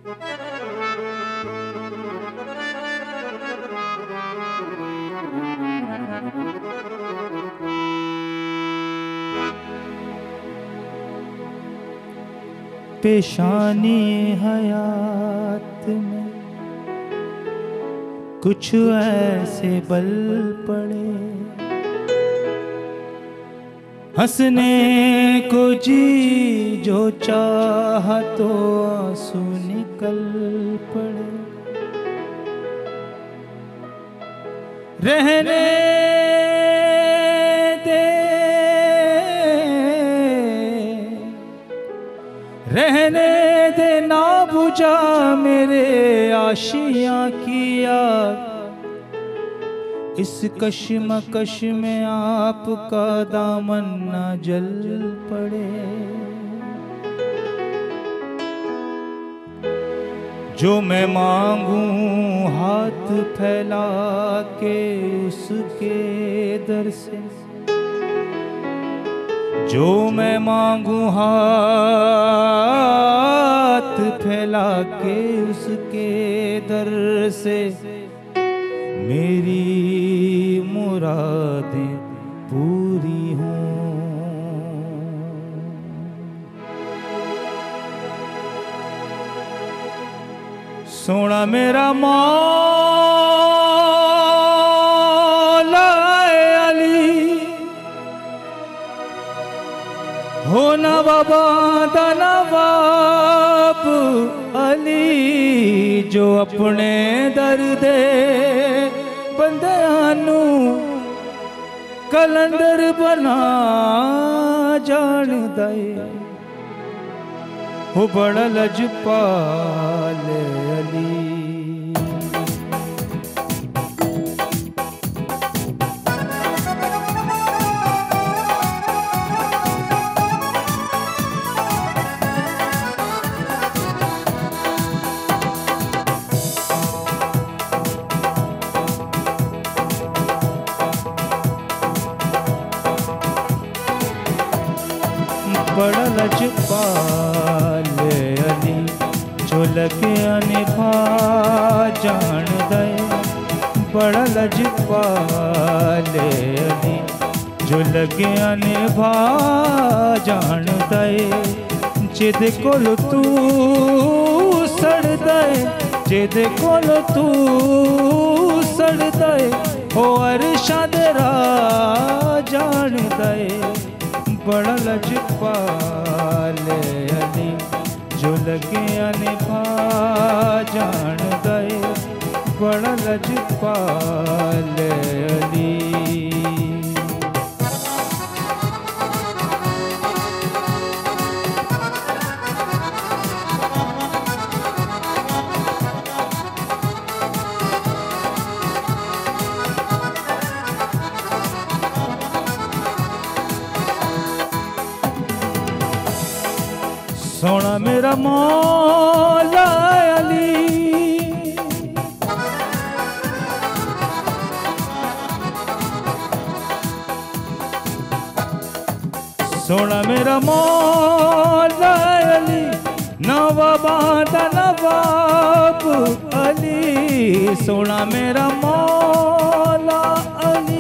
पेशानी हयात में कुछ ऐसे बल पड़े, हंसने को जी जो चाहा तो आंसू निकल पड़े। रहने रहने दे ना बुझा मेरे आशियां की आग, इस कश्मकश में आपका दामन ना जल पड़े। जो मैं मांगूं हाथ फैला के उसके दर से, जो मैं मांगूं हाथ फैला के उसके दर से, मेरी मुरादें पूरी हों। सोना मेरा मौला अली हो नवाब नवाब अली, जो अपने दर्दे बंदियां नू कलंदर बना जानदा है, हो बड़ा लजपाल अली। बड़ा लजपाल अली, जो लगे अनिभा जान दे। बड़ा लजपाल अली, जो लगे अनिभा जान दे। जिद कोल तू सड़ दे, जिद कोल तू सड़ दे, हो अरशां दे राह जान दे। बड़ा लजपाल अली, जो लगे अनिभा जान दे। बड़ा लजपाल अली। सोना मेरा मौला अली, सोना मेरा मौला अली, नवाबा दा नवाब अली। सोना मेरा मौला अली,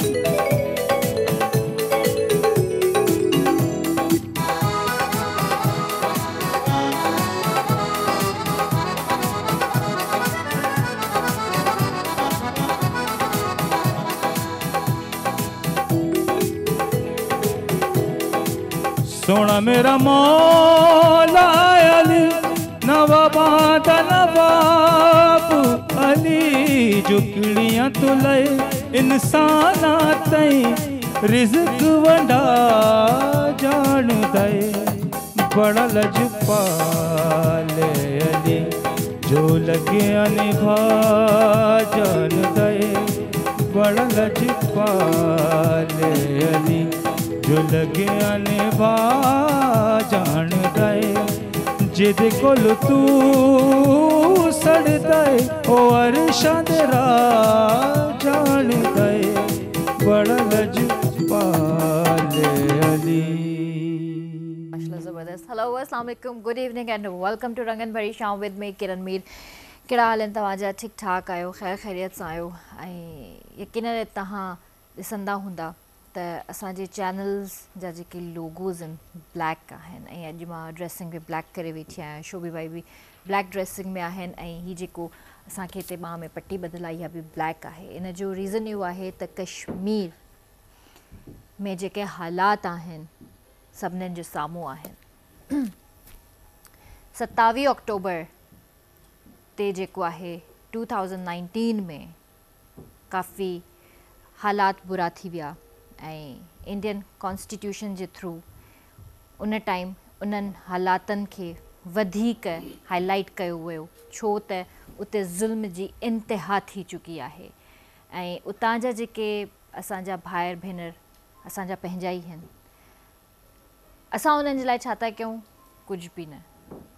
सोना मेरा मौला अली, नवाबा दा नवाब अली। जो किड़ियां तुले इंसाना तई रिज़्क वंडा जान दे। बड़ा लजपाल अली, जो लगे अनिभा जान दे। बड़ा लजपाल अली, जो लगे अनिभा जान दे। जिद कोल तू सड़ दे, ओ अरशां दे राह जान दे। बड़ा लजपाल अली। माशाल्लाह ज़बरदस्त Hello, assalamu alaikum, good evening and welcome to Rangan Bhari Shaam with me Kiran Mir. कहिड़ा हाल आहिनि तव्हांजा? ठीकु ठाक आहियो? ख़ैर ख़ैरियत सां आहियो? ऐं यकीनन तव्हां ॾिसंदा हूंदा त असांजे चैनल्स जा जेके लोगोज़ आहिनि ब्लैक आहिनि ऐं अॼु मां ड्रेसिंग बि ब्लैक करे वेठी आहियां, शोभी भाई बि ब्लैक ड्रेसिंग में आहिनि ऐं हीअ जेको असांखे हिते ॿांह में पटी ॿधल आहे इहा बि ब्लैक आहे। इन जो रीज़न इहो आहे त कश्मीर में जेके हालात आहिनि सभिनीनि जे साम्हूं आहिनि। 27 अक्टूबर ते जेको आहे 2019 में काफ़ी हालात बुरा थी विया ऐं इंडियन कॉन्स्टिट्यूशन जे थ्रू उन टाइम उन्हनि हालातनि खे वधीक हाईलाइट कयो वियो छो त उते ज़ुल्म जी इंतिहा थी चुकी आहे ऐं उतां जा जेके असांजा भाइर भेनर असांजा पंहिंजा ई आहिनि, असां उन्हनि जे लाइ छा था कयूं? कुझु बि न,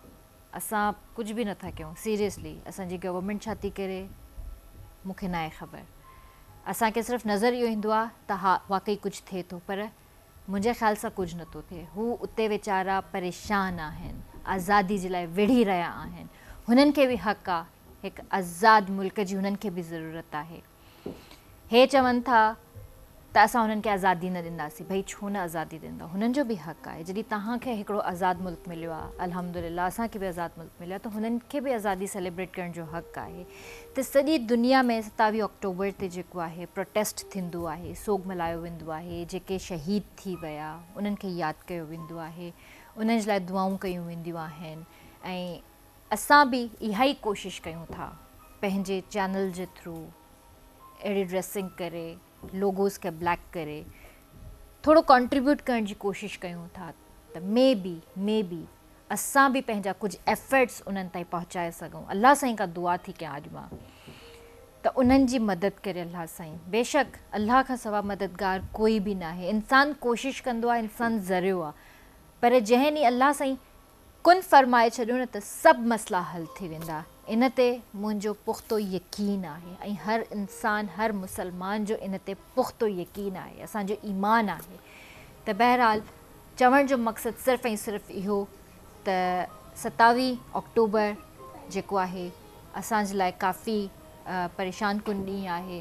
असां कुझु बि नथा कयूं। सीरियसली असांजी गवर्नमेंट छा थी करे मूंखे न आहे ख़बर। असांखे सिर्फ़ु नज़र इहो ईंदो आहे त हा वाक़ई कुझु थिए थो, पर मुंहिंजे ख़्याल सां कुझु नथो थिए। हू उते वीचारा परेशान आहिनि, आज़ादी जे लाइ विढ़ी रहिया आहिनि। हुननि खे बि हक़ आहे, हिकु आज़ादु मुल्क जी हुननि खे बि ज़रूरत आहे। हे चवनि था त असां हुननि खे आज़ादी न ॾींदासीं। भई छो न आज़ादी ॾींदा? हुननि जो बि हक़ आहे। जॾहिं तव्हांखे हिकिड़ो आज़ादु मुल्क मिलियो आहे, अल्हम्दुलिल्लाह असांखे बि आज़ादु मुल्क मिलियो आहे, त हुननि खे बि आज़ादी सेलिब्रेट करण जो हक़ आहे। त सॼी दुनिया में 27 अक्टूबर ते जेको आहे प्रोटेस्ट थींदो आहे, सोग मल्हायो वेंदो आहे। जेके शहीद थी विया उन्हनि खे यादि कयो वेंदो आहे, उन्हनि जे लाइ दुआऊं कयूं वेंदियूं आहिनि ऐं असां बि इहा ई कोशिशि कयूं था पंहिंजे चैनल जे थ्रू अहिड़ी ड्रेसिंग करे, लोगोस खे ब्लैक करे थोरो कॉन्ट्रीब्यूट करण जी कोशिशि कयूं था त मे बी असां बि पंहिंजा कुझु एफर्ट्स उन्हनि ताईं पहुचाए सघूं। अलाह साईं खां दुआ थी कयां अॼु मां त उन्हनि जी मदद करे अलाह साईं। बेशक अलाह खां सवाइ मददगार कोई बि न आहे। इंसानु कोशिशि कंदो आहे, इंसानु ज़रियो आहे, पर जंहिं ॾींहुं अलाह साईं कुन फरमाए छॾियो न त सभु मसइला हल थी वेंदा। इन ते मुंहिंजो पुख़्तो यकीन आहे ऐं हर इंसानु, हर मुसलमान जो इन ते पुख़्तो यकीन आहे, असांजो ईमान आहे। त बहरहाल चवण जो मक़सदु सिर्फ़ु ऐं सिर्फ़ु इहो त 27 अक्टूबर जेको आहे असांजे लाइ काफ़ी परेशान कुन ॾींहुं आहे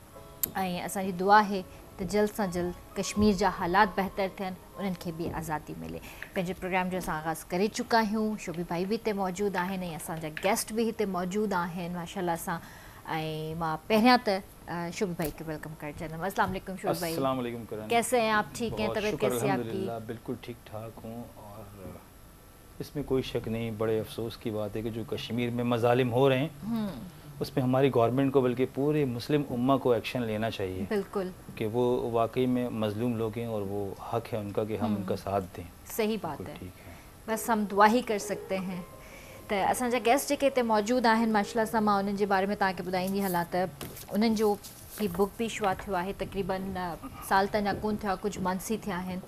ऐं असांजी दुआ आहे त जल्द सां जल्द कश्मीर जा हालात बहितर थियनि, उन्हनि खे बि आज़ादी मिले। पंहिंजे प्रोग्राम जो असां आगाज़ करे चुका आहियूं। शोभी भाई बि हिते मौजूदु आहिनि ऐं असांजा गेस्ट बि हिते मौजूदु आहिनि माशाल्लाह सां। ऐं मां पहिरियां त शोभी भाई के वेलकम कर चाहूँगा। अस्सलाम वालेकुम शोभी भाई। अस्सलाम वालेकुम किरण। कैसे हैं आप? ठीक हैं? तबीयत कैसी है आपकी? बिल्कुल ठीक ठाक हूँ और इसमें कोई शक नहीं, बड़े अफसोस की बात है कि जो कश्मीर में मजालिम हो रहे हैं उस पर हमारी गवर्नमेंट को बल्कि पूरे मुस्लिम उम्मा को एक्शन लेना चाहिए। बिल्कुल कि वो वाकई में मजलूम लोग हैं और वो हक है उनका कि हम उनका साथ दें। सही बात है, ठीक है, बस हम दुआ ही कर सकते हैं। त असांजा गेस्ट जेके हिते मौजूदु आहिनि माशाल्लाह सां मां उन्हनि जे बारे में तव्हांखे ॿुधाईंदी हलां त उन्हनि जो ही बुक बि शुरू थियो आहे, तक़रीबन साल त अञा कोन थिया, कुझु मंथ्स ई थिया आहिनि।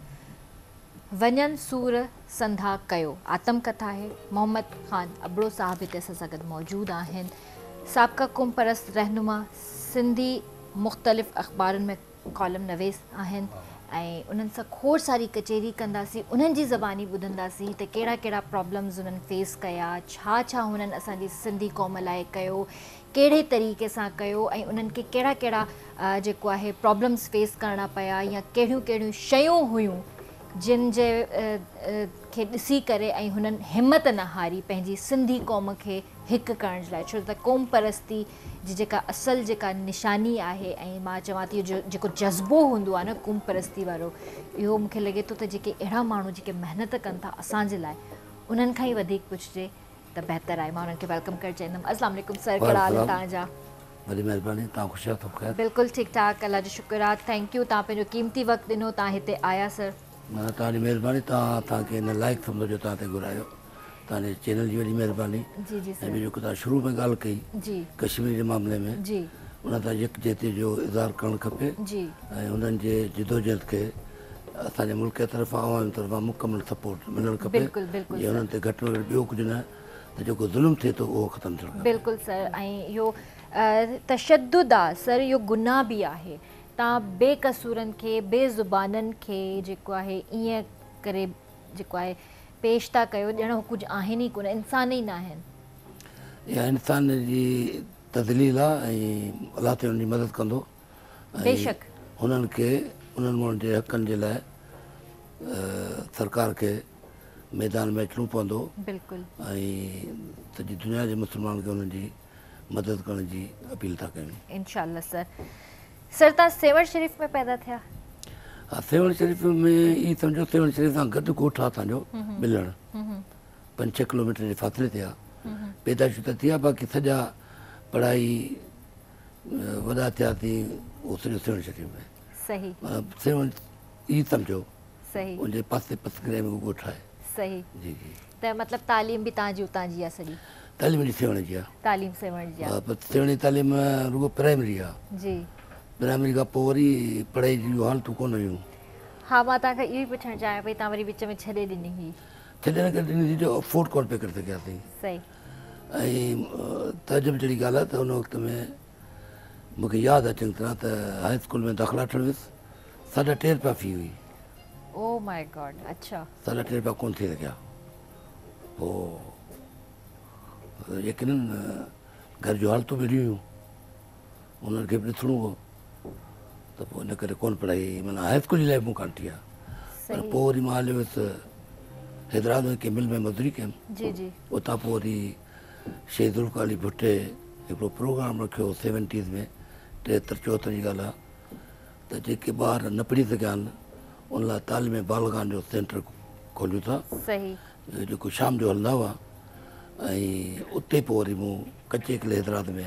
वञनि सूर संधा कयो आत्मकथा आहे। मोहम्मद ख़ान अबड़ो साहब हिते असां सां गॾु मौजूदु आहिनि। साबिक़ा क़ौम परस्त रहनुमा, सिंधी मुख़्तलिफ़ अख़बारुनि में कॉलम नवीस आहिनि ऐं उन्हनि सां खोड़ सारी कचेरी कंदासीं, उन्हनि जी ज़बानी ॿुधंदासीं त कहिड़ा कहिड़ा प्रॉब्लम्स उन्हनि फेस कया, छा छा हुननि असांजी सिंधी क़ौम लाइ कयो, कहिड़े तरीक़े सां कयो ऐं उन्हनि खे कहिड़ा कहिड़ा जेको आहे प्रॉब्लम्स फेस करणा पिया या कहिड़ियूं कहिड़ियूं शयूं हुयूं जिन जे खे ॾिसी करे ऐं हुननि हिमत न हारी पंहिंजी सिंधी क़ौम खे हिकु करण जे लाइ। छो त क़ौम परस्ती जी जेका असुलु जेका निशानी आहे ऐं मां चवां थी जेको जज़्बो हूंदो आहे न क़ौम परस्ती वारो, इहो मूंखे लॻे थो त जेके अहिड़ा माण्हू जेके महिनत कनि था असांजे लाइ, उन्हनि खां ई वधीक पुछिजे त बहितर आहे। मां उन्हनि खे वेलकम करे चाहींदमि। अस्सलाम वालेकुम सर, कहिड़ा हाल आहिनि तव्हांजा? वॾी महिरबानी, तव्हां ख़ुशि आहियो? ख़ैर बिल्कुलु ठीकु ठाक, अलाह जो शुक्र आहे। थैंक यू, तव्हां पंहिंजो क़ीमती वक़्तु ॾिनो, तव्हां हिते आया सर। माना तव्हांजी महिरबानी, तव्हांखे हिन लाइक़ु सम्झो जो तव्हां हिते घुरायो, तव्हांजे चैनल जी वॾी महिरबानी। जी जी ऐं ॿियो जेको तव्हां शुरू में ॻाल्हि कई जी कश्मीर जे मामले में, जी उन तां यकजहती जो इज़हार करणु खपे जी ऐं उन्हनि जे जिदोजहद खे असांजे मुल्क जे तरफ़ां आवाम जी तरफ़ां मुकमल सपोर्ट मिलणु खपे। बिल्कुलु बिल्कुलु जीअं उन्हनि ते घटि में घटि ॿियो कुझु न त जेको ज़ुल्म थिए थो उहो ख़तमु थियणु खपे। बिल्कुलु सर, ऐं इहो तशद्दुद आहे सर, इहो गुनाह बि आहे। तव्हां बेकसूरनि खे, बेज़ुबाननि खे जेको आहे ईअं करे जेको आहे पेश था कयो ॼण हू कुझु आहिनि ई कोन, इंसान ई न आहिनि। या इंसान जी तदलील आहे ऐं अलाह ते हुनजी मदद कंदो। बेशक हुननि खे उन्हनि माण्हुनि जे हक़नि जे लाइ सरकार खे मैदान में अचिणो पवंदो बिल्कुलु। ऐं सॼी दुनिया जे मुस्लमान खे हुननि जी मदद करण जी अपील था कयूं। इंशाल्लाह सर। सर तव्हां सेवर शरीफ़ में पैदा थिया? हा, सेवण शरीफ़ में ई सम्झो सेवण शरीफ़ सां गॾु ॻोठ आहे असांजो मिलणु, 5-6 किलोमीटर जे फासिले ते आहे। पैदाइश त थी आहे, बाक़ी सॼा पढ़ाई वॾा थियासीं उहो सॼो सेवण शरीफ़ में। सही सेवण ई सम्झो सही उनजे पासे पसगरे में ॻोठ आहे। सही। जी जी। त मतिलबु तालीम बि तव्हांजी उतां जी आहे सॼी? तालीम जी सेवण जी आहे। तालीम सेवण जी आहे। पर सेवण जी तालीम रुगो प्राइमरी आहे। जी। प्राइमरी खां पोइ वरी पढ़ाई जूं हालतूं कोन हुयूं। हा, मां तव्हांखां इहो ई पुछणु चाहियां पई, तव्हां वरी विच में छॾे ॾिनी हुई? छॾे न करे ॾिनी जो अफोर्ड कोन पिया करे सघियासीं। सही। ऐं तजुब जहिड़ी ॻाल्हि आहे त हुन वक़्त में मूंखे यादि आहे चङी तरह त हाई स्कूल में दाख़िला वठणु वियुसि, 3.5 रुपया फी हुई। Oh my god. अच्छा। 3.5 रुपया कोन थी सघिया। पोइ यकीनन घर जूं हालतूं बि हुयूं, उन्हनि खे बि ॾिसणो हो, त पोइ इन करे कोन पढ़ाई, माना हाई स्कूल जी लाइफ मूं कान थी आहे। पर पोइ वरी मां हलियो वियुसि हैदराबाद में कंहिं मिल में मज़दूरी कयमि। जी जी। उतां पोइ वरी शहीद ज़ुल्फ़िकार अली भुट्टे हिकिड़ो प्रोग्राम रखियो 70s में, 73-74 जी ॻाल्हि आहे, त जेके ॿार न पढ़ी सघिया आहिनि उन लाइ तालीम बालगान जो सेंटर खोलियूं था। सही। जेको शाम जो हलंदा हुआ। ऐं उते पोइ वरी मूं कचे किले हैदराबाद में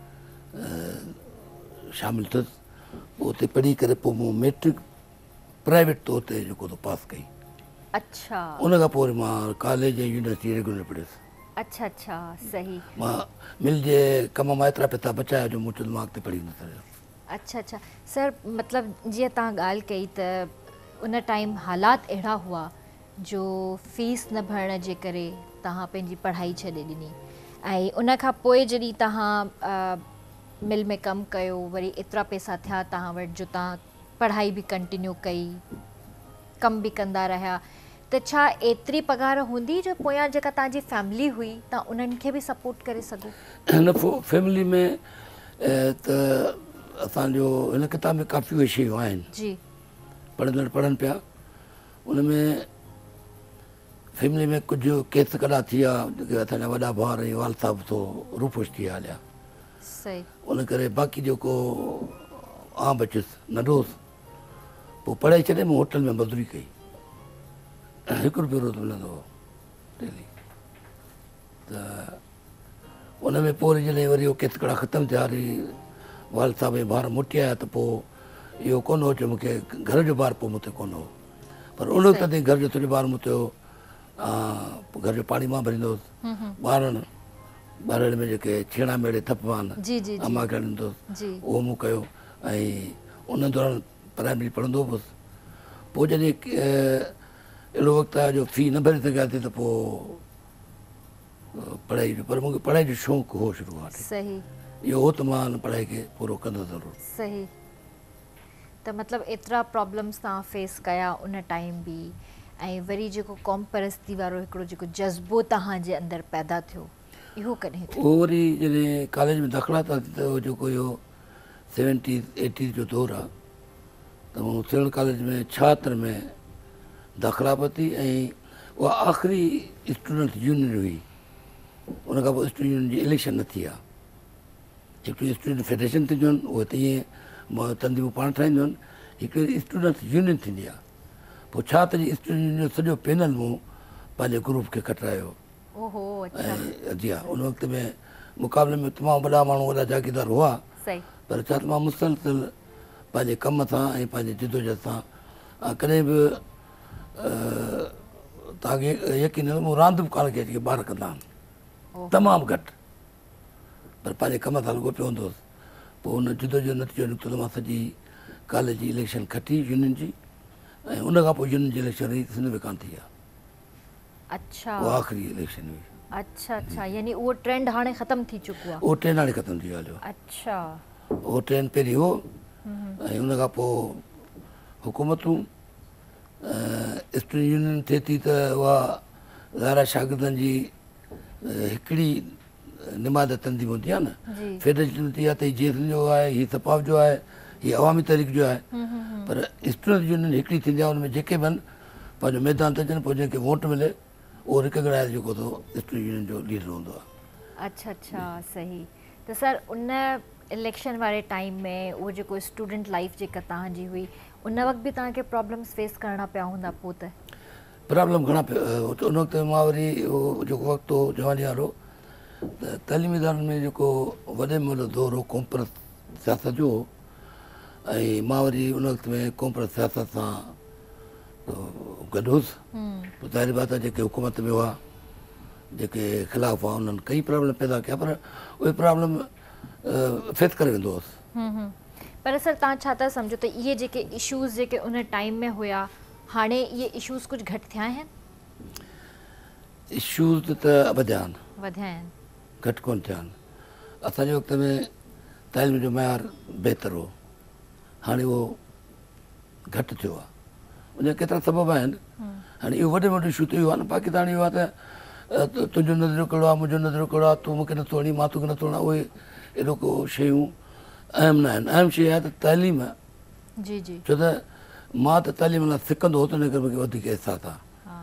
शामिलु थियुसि। उते पढ़ी करे पोइ मूं मैट्रिक प्राइवेट तौर ते जेको तो पास कई। अच्छा। उन खां पोइ वरी मां कॉलेज ऐं यूनिवर्सिटी रेगुलर पढ़ियुसि। अच्छा अच्छा। सही। मां मिल जे कम मां एतिरा पैसा बचाया जो मूं चयो मां अॻिते पढ़ी न सघियो। अच्छा अच्छा। सर मतिलबु जीअं तव्हां ॻाल्हि कई त उन टाइम हालात अहिड़ा हुआ जो फीस न भरण जे करे तव्हां पंहिंजी पढ़ाई छॾे ॾिनी, ऐं उन खां पोइ जॾहिं तव्हां मिल में कमु कयो, वरी एतिरा पैसा थिया तव्हां वटि जो तव्हां पढ़ाई बि कंटिन्यू कई, कमु बि कंदा रहिया, त छा एतिरी पघार हूंदी जो पोयां जेका तव्हांजी फैमिली हुई तव्हां उन्हनि खे बि सपोर्ट करे सघो? हिन फैमिली में त असांजो हिन किताब में काफ़ी उहे शयूं आहिनि। जी। पढ़ंदड़ पढ़नि पिया। उन में फैमिली में कुझु केस कॾा थी विया, जेके असांजा वॾा भाउर ऐं वाल साहिब थो रूपोश थी विया हलिया। सही। उन करे बाक़ी जेको आउं बचियुसि नंढोसि, पोइ पढ़ाई छॾे मूं होटल में मज़दूरी कई। 1 रुपयो रोज़ मिलंदो हो डेली। त उन में पोइ वरी जॾहिं वरी उहो केस कड़ा ख़तमु थिया, वरी वाल साहिब ऐं ॿार मोटी आया, त पोइ इहो कोन हो जो मूंखे घर जो ॿार पोइ मूं ते कोन हो। पर उन वक़्त ताईं घर जो सॼो ॿार मूं ते हो। घर जो पाणी मां भरींदो हुउसि। ॿारनि में जेके छेणा मेड़े थपवा आहिनि अमा खे ॾींदोसि, उहो मूं कयो। ऐं उन दौरान प्राइमरी पढ़ंदो हुउसि। पोइ जॾहिं अहिड़ो वक़्तु आयो जो फी न भरे सघियासीं, त पोइ पढ़ाई जो, पर मूंखे पढ़ाई जो शौक़ु हो शुरूआत। सही। इहो हो त मां पढ़ाई खे पूरो कंदो ज़रूरु। सही। त मतिलबु एतिरा प्रॉब्लम्स तव्हां फेस कया उन टाइम बि, ऐं वरी जेको क़ौम परस्ती वारो हिकिड़ो जेको जज़्बो तव्हांजे अंदरि पैदा थियो, इहो कॾहिं थियो? उहो वरी जॾहिं कॉलेज में दाख़िला था थी, त उहो जेको इहो 70s-80s जो दौरु आहे, त मूं सेवण कॉलेज में 76 में दाख़िला वरिती। ऐं उहा आख़िरी स्टूडेंट यूनियन हुई। उन खां पोइ स्टूडेंट यूनियन जी इलेक्शन न थी आहे। हिकिड़ी स्टूडेंट फेडरेशन थींदियूं आहिनि, उहे त ईअं तंदीमूं पाण ठाहींदियूं आहिनि। हिकिड़ी स्टूडेंट यूनियन थींदी आहे। पोइ छा त स्टूडेंट यूनियन जो सॼो पैनल मूं पंहिंजे ग्रुप खे कटरायो। ऐं जी हा, उन वक़्त में मुक़ाबले में तमामु वॾा माण्हू, वॾा जागीरदार हुआ। पर छा त मां मुसलसिल पंहिंजे कम सां ऐं पंहिंजे जिदोजहद सां कॾहिं बि तव्हांखे यकीन मूं रांदि बि कान कई जेके ॿार कंदा आहिनि, तमामु घटि। पर पंहिंजे कम सां लॻो पियो हूंदो हुउसि। पोइ हुन जिदोजहद नतीजो निकितो त मां सॼी कॉलेज जी इलेक्शन खटी यूनियन जी, ऐं उन खां पोइ यूनियन जी इलेक्शन रही सिंध में कान थी आहे। अच्छा। उहा आख़िरी इलेक्शन हुई। अच्छा अच्छा। यानी उहो ट्रेंड हाणे ख़तमु थी चुको आहे? उहो ट्रेंड हाणे ख़तमु थी वियो आहे। अच्छा। उहो ट्रेंड पहिरीं हो, ऐं उन खां पोइ हुकूमतूं स्टूडेंट यूनियन थिए थी त उहा ज़ाहिर शागिर्दनि जी हिकिड़ी निमाद तंज़ीम हूंदी आहे न, जी फेडरेशन हूंदी आहे त हीउ जेस जो आहे, हीउ सपाव जो आहे, हीउ अवामी तहरीक जो आहे, पर स्टूडेंट यूनियन हिकिड़ी थींदी आहे, हुनमें जेके बि आहिनि पंहिंजो मैदान ते अचनि, पोइ जंहिंखे वोट मिले उहो रिकग्नाइज़ जेको थो स्टूडेंट यूनियन जो लीडर हूंदो आहे। अच्छा अच्छा सही। तो सर उन इलेक्शन वाले टाइम में वो जो स्टूडेंट लाइफ जेका तव्हांजी हुई उन वक्त भी तव्हांखे प्रॉब्लम्स फेस करना पिया हूंदा पोइ त? प्रॉब्लम घणा उन वक़्तु मां वरी उहो जेको वक़्तु हो जवानी वारो, त तइलीमी इदारनि में जेको वॾे में वॾो दौर हो कॉम्प्रेस सियासत जो हो, ऐं मां वरी उन वक़्त में कॉम्प्रेस सियासत सां गॾु हुउसि। पोइ ज़ाहिर बात आहे जेके हुकूमत में हुआ, जेके ख़िलाफ़ हुआ, उन्हनि कई प्रॉब्लम पैदा कया, पर उहे प्रॉब्लम फेस करे वेंदो हुउसि। पर सर तव्हां छा था सम्झो त इहे जेके इश्यूज़ जेके उन टाइम में हुया, हाणे इहे इश्यूज़ कुझु घटि थिया आहिनि? इश्यूज़ त वधिया आहिनि, वधिया आहिनि। घटि कोन थिया आहिनि। असांजे वक़्त में तालीम जो मयार बहितर हो, हाणे उहो घटि थियो आहे। उनजा केतिरा सबब आहिनि। हाणे इहो वॾे में वॾो इशू त इहो आहे न, बाक़ी त हाणे इहो आहे त तुंहिंजो नज़रियो कहिड़ो आहे, मुंहिंजो नज़रियो कहिड़ो आहे, तूं मूंखे नथो वणी, मां तोखे नथो वणा, उहे एॾो को शयूं अहम न आहिनि। अहम शइ आहे त तइलीम, जी जी छो त मां त तइलीम लाइ सिखंदो हो, त हिन करे मूंखे वधीक अहसासु आहे।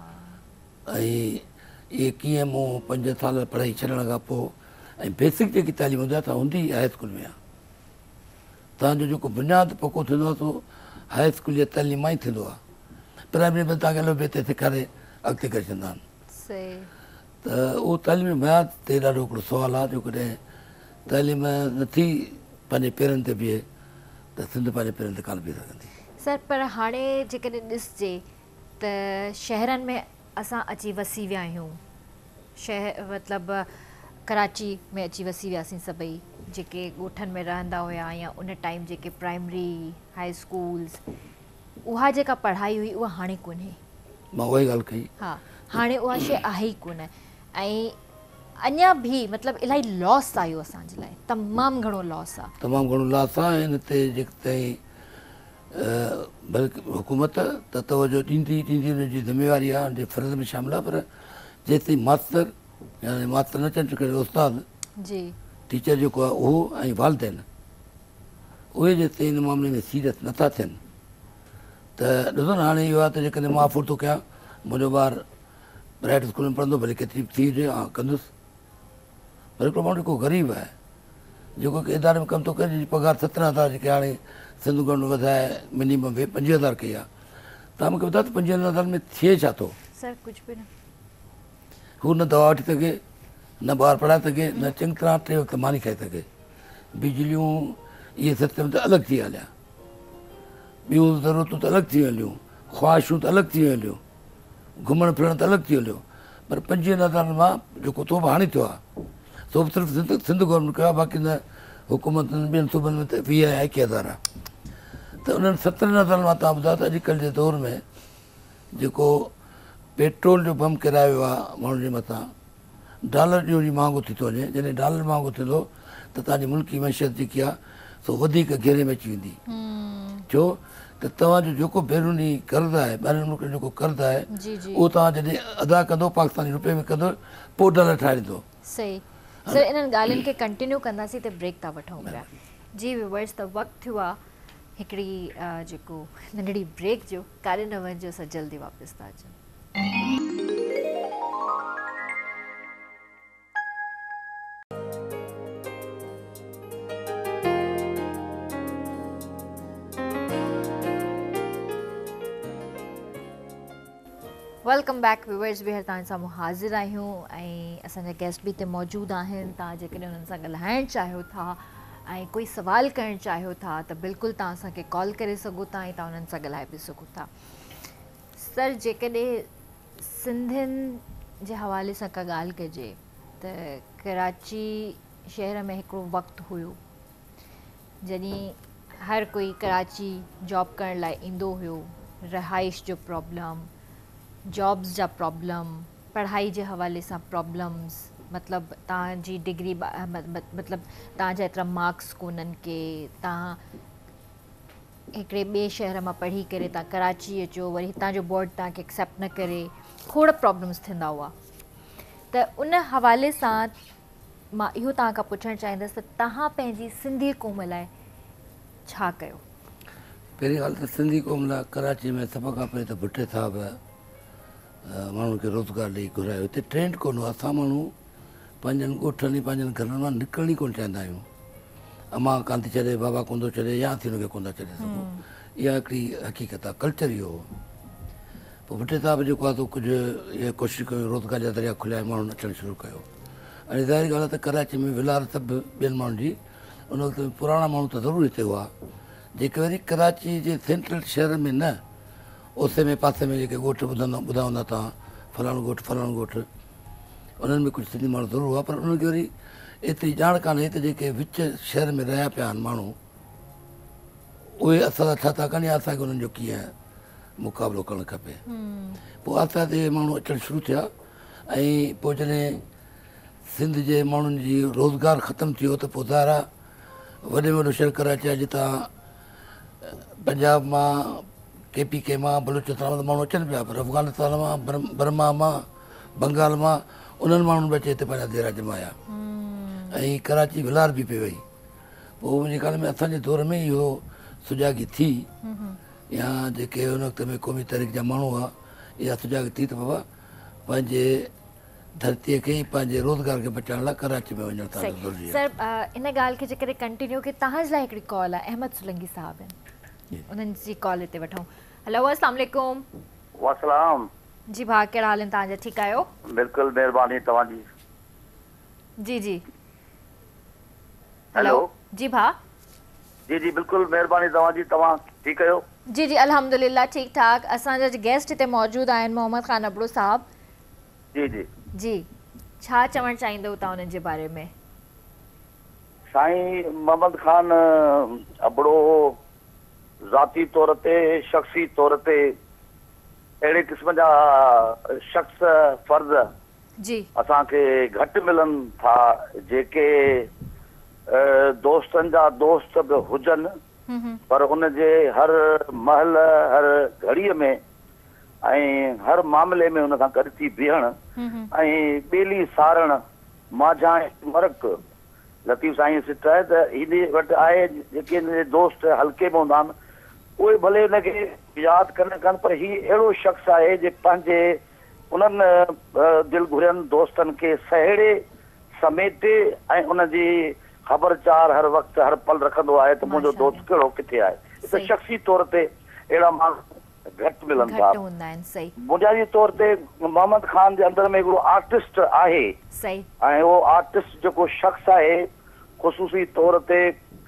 ऐं इहे कीअं मूं 5 साल पढ़ाई छॾण खां पोइ, ऐं बेसिक जेकी तइलीम हूंदी आहे त हूंदी हाई स्कूल में आहे। तव्हांजो जेको बुनियादु पको थींदो आहे सो हाई स्कूल जी तइलीम मां ई थींदो आहे। प्राइमरी में तव्हांखे हलो हिते सेखारे अॻिते करे छॾींदा आहिनि। त उहो तइलीम मयार ते ॾाढो हिकिड़ो सुवालु आहे, जो कॾहिं तइलीम नथी पंहिंजे पेरनि ते बीहे त सिंध पंहिंजे पेरनि ते कान बीह सघंदी। सर पर हाणे जेकॾहिं ॾिसजे त शहरनि में असां अची वसी विया आहियूं, मतिलबु कराची में अची वसी वियासीं सभई जेके ॻोठनि में रहंदा हुया, या उन टाइम जेके प्राइमरी हाई स्कूल्स, उहा जेका पढ़ाई हुई उहा हाणे कोन्हे। मां उहा ई ॻाल्हि कई। हा, हाणे उहा शइ आहे ई कोन। ऐं अञा बि मतिलबु इलाही लॉस आयो असांजे लाइ, तमामु घणो लॉस आहे। तमामु घणो लॉस आहे। हिन ते जेसिताईं बल्कि हुकूमत त तवजो ॾींदी हुनजी ज़िमेवारी आहे, हुनजे फ़र्ज़ में शामिलु आहे, पर जेसिताईं मास्तर यानी मास्तर न चवनि करे उस्ताद जी टीचर जेको आहे उहो ऐं वालदेन, उहे जेसिताईं हिन मामले में सीरियस नथा थियनि, त ॾिसो न हाणे इहो आहे त जेकॾहिं मां अफोर्ड थो कयां, मुंहिंजो ॿारु प्राइवेट स्कूल में पढ़ंदो, भले केतिरी थी हुजे, हा कंदुसि। पर हिकिड़ो माण्हू जेको ग़रीब आहे, जेको की इदारे में कमु थो करे, जंहिंजी पघार 17,000 जेके हाणे सिंध गवर्नमेंट वधाए मिनिमम 25,000 कई आहे, तव्हां मूंखे ॿुधायो त 25,000 में थिए छा थो? सर कुझु बि न। हू न दवा वठी सघे, न ॿारु पढ़ाए सघे, न चङी तरह 3 वक़्त मानी खाई सघे। बिजलियूं इहे सिस्टम त अलॻि थी हलिया, ॿियूं ज़रूरतूं त अलॻि थी हलियूं, ख़्वाहिशूं त अलॻि थी हलियूं, घुमणु फिरणु त अलॻि थी हलियो। पर 25,000 मां जेको तो बि हाणे थियो आहे, सो बि सिर्फ़ु सिंध गवर्नमेंट कयो आहे, बाक़ी न हुकूमतुनि ॿियनि सूबनि में त 20-21,000 आहे। त उन्हनि 17,000 मां तव्हां ॿुधायो त अॼुकल्ह जे दौर में जेको पेट्रोल जो बम किरायो आहे माण्हुनि जे मथां, डॉलर ॾियो जी महांगो थी थो वञे। जॾहिं डॉलर महांगो थींदो त तव्हांजी मुल्की मैशियत जेकी आहे सो वधीक घेरे में अची वेंदी। छो त तव्हांजो जेको बैरूनी कर्ज़ आहे, ॿाहिरि मुल्कनि जो जेको कर्ज़ आहे, उहो तव्हां जॾहिं अदा कंदो पाकिस्तानी रुपए में कंदो, पोइ डॉलर ठाहे ॾींदो। सही। सर इन्हनि ॻाल्हियुनि खे कंटिन्यू कंदासीं त ब्रेक था वठूं पिया। जी व्यूअर्स, त वक़्तु थियो आहे हिकिड़ी जेको नंढड़ी ब्रेक जो। काॾे न वञिजो, असां जल्दी वापसि था अचूं। वेलकम बैक व्यूअर्स, ॿीहर तव्हां साम्हूं हाज़िर आहियूं ऐं असांजा गेस्ट बि हिते मौजूदु आहिनि। तव्हां जेकॾहिं हुननि सां ॻाल्हाइणु चाहियो था ऐं कोई सवाल करणु चाहियो था त बिल्कुलु तव्हां असांखे कॉल करे सघो था ऐं तव्हां हुननि सां ॻाल्हाए बि सघो था। सर जेकॾहिं सिंधियुनि जे हवाले सां का ॻाल्हि कजे त कराची शहर में हिकिड़ो वक़्तु हुयो जॾहिं हर कोई कराची जॉब करण लाइ ईंदो हुयो। रहाइश जो प्रॉब्लम, जॉब्स जा प्रॉब्लम, पढ़ाई जे हवाले सां प्रॉब्लम्स, मतिलबु तव्हांजी डिग्री मतिलबु तव्हांजा एतिरा मार्क्स कोन्हनि के, तव्हां हिकिड़े ॿिए शहर मां पढ़ी करे तव्हां कराची अचो, वरी हितां जो बोर्ड तव्हांखे एक्सेप्ट न करे, खोड़ प्रॉब्लम्स थींदा हुआ। त उन हवाले सां मां इहो तव्हां खां पुछणु चाहींदसि त तव्हां पंहिंजी सिंधी क़ौम लाइ छा कयो? पहिरीं ॻाल्हि त सिंधी क़ौम लाइ कराची में सभ खां पहिरीं त भुट्टे साहिब माण्हुनि खे रोज़गार ॾेई घुरायो। हिते ट्रेंड कोन हो, असां माण्हू पंहिंजनि ॻोठनि पंहिंजनि घरनि मां निकिरणी कोन चाहींदा आहियूं। अम्मा कान थी छॾे, बाबा कोन थो छॾे, या थी हुनखे कोन था छॾे सघूं। इहा हिकिड़ी हक़ीक़त आहे, कल्चर इहो हो। पोइ भुट्टे साहिब जेको आहे त कुझु इहे कोशिशि कयो, रोज़गार जा दरिया खुलिया, माण्हुनि अचणु शुरू कयो। ऐं ज़ाहिर ॻाल्हि आहे त कराची में विलार सभु ॿियनि माण्हुनि जी उन वक़्त में पुराणा माण्हू त ज़रूरु हिते हुआ, जेके वरी कराची जे सेंट्रल शहर में न, ओसे में पासे में जेके ॻोठ ॿुधा हूंदा तव्हां, फलाणो ॻोठु, उन्हनि में कुझु सिंधी माण्हू ज़रूरु हुआ, पर उन्हनि खे वरी एतिरी ॼाण कान्हे त जेके विच शहर में रहिया पिया आहिनि माण्हू, उहे असां छा था कनि, असांखे उन्हनि जो कीअं मुक़ाबिलो करणु खपे। पोइ आहिस्ते आहिस्ते माण्हू अचणु शुरू थिया। ऐं पोइ जॾहिं सिंध जे माण्हुनि जी रोज़गार ख़तमु थी वियो त पोइ ज़ाहिर आहे वॾे में वॾो शहर कराची आहे, जितां पंजाब मां, KPK मां, बलूचिस्तान मां माण्हू अचनि पिया, पर अफ़गानिस्तान मां, बर्मा मां, बंगाल मां, उन्हनि माण्हुनि बि अची हिते पंहिंजा डेरा जमाया ऐं कराची विलार बि पई वई। पोइ मुंहिंजे ख़्याल में असांजे दौर में इहो सुजाॻी थी, या जेके हुन वक़्त में क़ौमी तहरीक जा माण्हू हुआ, इहा सुजाॻी थी त बाबा पंहिंजे धरतीअ खे पंहिंजे रोज़गार खे बचाइण लाइ कराची में वञणु ज़रूरी आहे। सर इन ॻाल्हि खे जेकॾहिं कंटिन्यू की तव्हांजे लाइ हिकिड़ी कॉल आहे, अहमद सुलंगी साहब आहिनि, उन्हनि जी कॉल हिते वठूं। हेलो, अस्सलाम वालेकुम। वासलाम जी भाउ, कहिड़ा हाल आहिनि तव्हांजा? ठीकु आहियो? बिल्कुलु, महिरबानी तव्हांजी। जी जी। हेलो जी भाउ। जी जी, बिल्कुलु महिरबानी तव्हांजी। तव्हां ठीकु आहियो? जी जी, अल्हम्दुलिल्लाह ठीकु ठाक। असांजा गेस्ट हिते मौजूदु आहिनि, मोहम्मद ख़ान अबड़ो साहब। जी जी जी, छा चवणु चाहींदव तव्हां उन्हनि जे बारे में? साईं मोहम्मद ख़ान अबड़ो ज़ाती तौर ते, शख़्सी तौर ते अहिड़े क़िस्म जा शख़्स फ़र्ज़ जी असांखे घटि मिलनि था, जेके दोस्तनि जा दोस्त बि हुजनि, पर हुनजे हर महल, हर घड़ीअ में ऐं हर मामले में हुन सां गॾु थी बीहणु ऐं ॿेली सारण, माझा मरक। लतीफ़ साईं सिट आहे त हिन वटि आहे, जेके हिन दोस्त हल्के में हूंदा आहिनि उहे भले हिनखे यादि कनि कनि, पर हीउ अहिड़ो शख़्स आहे जे पंहिंजे उन्हनि दिलि घुरियनि दोस्तनि खे सहेड़े समेटे ऐं उनजी ख़बरचार हर वक़्तु हर पल रखंदो आहे त मुंहिंजो दोस्त कहिड़ो किथे आहे। त शख़्सी तौर ते अहिड़ा माण्हू घटि मिलनि था। बुनियादी तौर ते मोहम्मद ख़ान जे अंदर में हिकिड़ो आर्टिस्ट आहे, ऐं उहो आर्टिस्ट जेको शख़्स आहे ख़ुसूसी तौर ते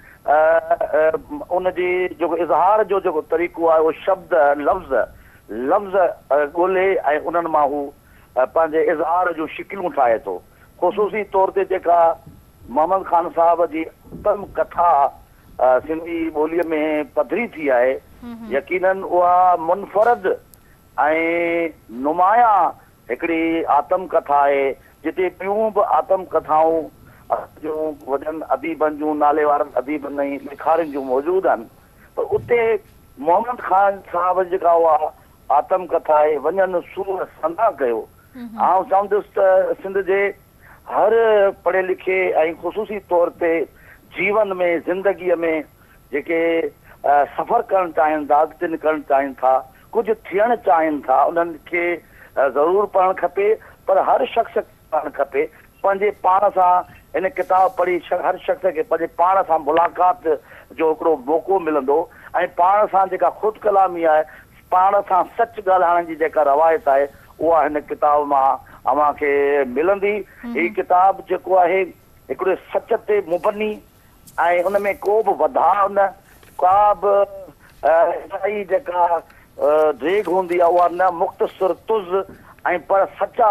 उनजी जेको इज़हार जो जेको तरीक़ो आहे, उहो शब्द लफ़्ज़ ॻोल्हे ऐं उन्हनि मां हू पंहिंजे इज़हार जूं शिकिलूं ठाहे थो। ख़ुसूसी तौर ते जेका मोहम्मद ख़ान साहब जी आतम कथा सिंधी ॿोलीअ में पधरी थी आहे, यकीनन उहा मुनफ़रद ऐं नुमाया हिकिड़ी आतम कथा आहे, जिते ॿियूं बि आतम कथाऊं जूं वॾनि अदीबनि जूं, नाले वारनि अदीबनि ऐं लिखारियुनि जूं मौजूदु आहिनि, पर उते मोहम्मद ख़ान साहब जेका उहा आतम कथा आहे, वञनि सूर संदा कयो। आउं चवंदुसि त सिंध जे हर पढ़े लिखे ऐं ख़ुसूसी तौर ते जीवन में, ज़िंदगीअ में जेके सफ़र करणु चाहिनि था, अॻिते निकिरणु चाहिनि था, कुझु थियणु चाहिनि था, उन्हनि खे ज़रूरु पढ़णु खपे, पर हर शख़्स पढ़णु खपे। पंहिंजे पाण सां इन किताब पढ़ी हर शख़्स खे पंहिंजे पाण सां मुलाक़ात जो हिकिड़ो मौक़ो मिलंदो, ऐं पाण सां जेका ख़ुदि कलामी आहे, पाण सां सच ॻाल्हाइण जी जेका रवायत आहे, उहा हिन किताब मां अव्हांखे मिलंदी। हीअ किताब जेको आहे हिकिड़े सच ते मुबनी, ऐं उन में को बि वधाउ न, का बि जेका ड्रेग हूंदी आहे उहा न, मुख़्तसिर तुज़ ऐं पर सचा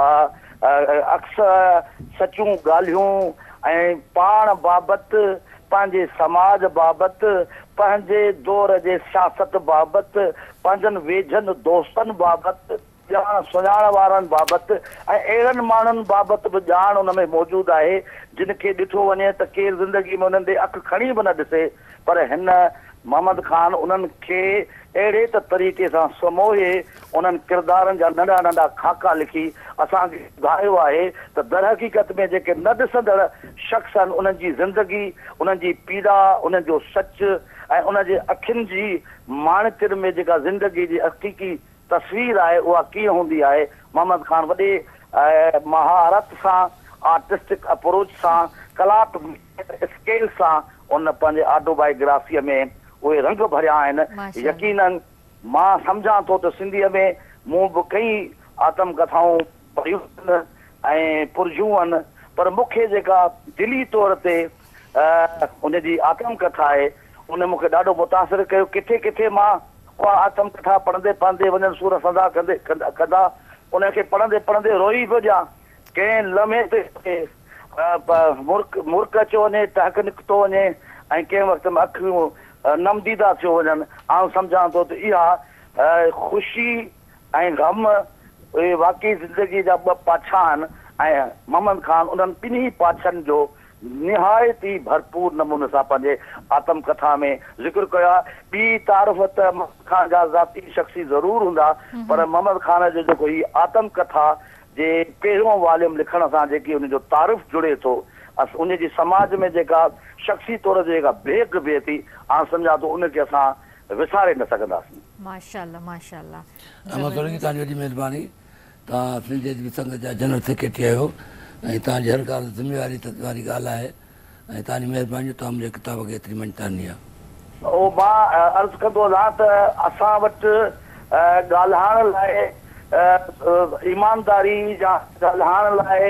अक्सर सचूं ॻाल्हियूं ऐं पाण बाबति, पंहिंजे समाज बाबति, पंहिंजे दौर जे सियासत बाबति, पंहिंजनि वेझनि दोस्तनि बाबति, ॼाण सुञाण वारनि बाबति ऐं अहिड़नि माण्हुनि बाबति बि ॼाण उन में मौजूदु आहे, जिन खे ॾिठो वञे त केरु ज़िंदगी में उन्हनि ते अखि खणी बि न ॾिसे, पर हिन मोहम्मद खान उन्हनि खे अहिड़े त तरीक़े सां समोहे उन्हनि किरदारनि जा नंढा नंढा खाका लिखी असांखे ॿुधायो आहे त दर हक़ीक़त में जेके न ॾिसंदड़ शख़्स आहिनि उन्हनि जी ज़िंदगी, उन्हनि जी पीड़ा, उन्हनि जो सच ऐं उनजे अखियुनि जी माणतिर में जेका ज़िंदगी जी हक़ीक़ी तस्वीर आहे उहा कीअं हूंदी आहे। मोहम्मद खान वॾे महारत सां, आर्टिस्टिक अप्रोच सां, कलाप स्केल सां उन पंहिंजे ऑटोबायोग्राफीअ में उहे रंग भरिया आहिनि। यकीनन मां सम्झां थो त सिंधीअ में मूं बि कई आत्मकथाऊं पढ़ियूं आहिनि ऐं पुरजियूं आहिनि, पर मूंखे जेका दिली तौर ते उनजी आत्मकथा आहे उन मूंखे ॾाढो मुतासिर कयो। किथे किथे मां उहा आत्मकथा पढ़ंदे पढ़ंदे वञनि सूर सदा कंदा उनखे पढ़ंदे पढ़ंदे रोई पियो ॼां। कंहिं लम्हे ते मुर्क अचो वञे, टहक निकितो वञे ऐं कंहिं वक़्त में अखियूं नमदीदा थियो वञनि। आउं सम्झां थो त इहा ख़ुशी ऐं ग़म उहे वाक़ई ज़िंदगी जा ॿ पाछा आहिनि ऐं मोहम्मद खान उन्हनि ॿिन्ही पाछनि जो निहायत ई भरपूर नमूने सां पंहिंजे आत्मकथा में ज़िक्र कयो आहे। ॿी तारीफ़ त मोहम्मद खान जा ज़ाती शख़्सी ज़रूरु हूंदा, पर मोहम्मद खान जो जेको ही आत्मकथा जे पहिरियों वॉल्यूम लिखण सां जेकी उनजो तारीफ़ जुड़े थो, उनजी समाज में जेका शख़्सी तौर ते जेका भेक बिहे थी, आउं सम्झां थो उनखे असां विसारे न सघंदासीं। माशाअल्लाह माशाअल्लाह। तव्हांजी वॾी महिरबानी। तव्हां सिंध संघ जा जनरल सेक्रेटरी आहियो ऐं तव्हांजी हर ॻाल्हि ज़िम्मेवारी वारी ॻाल्हि आहे ऐं तव्हांजी महिरबानी तव्हां मुंहिंजे किताब खे एतिरी मञतानी आहे। उहो मां अर्ज़ु कंदो आहियां त असां वटि ॻाल्हाइण लाइ ईमानदारी जा ॻाल्हाइण लाइ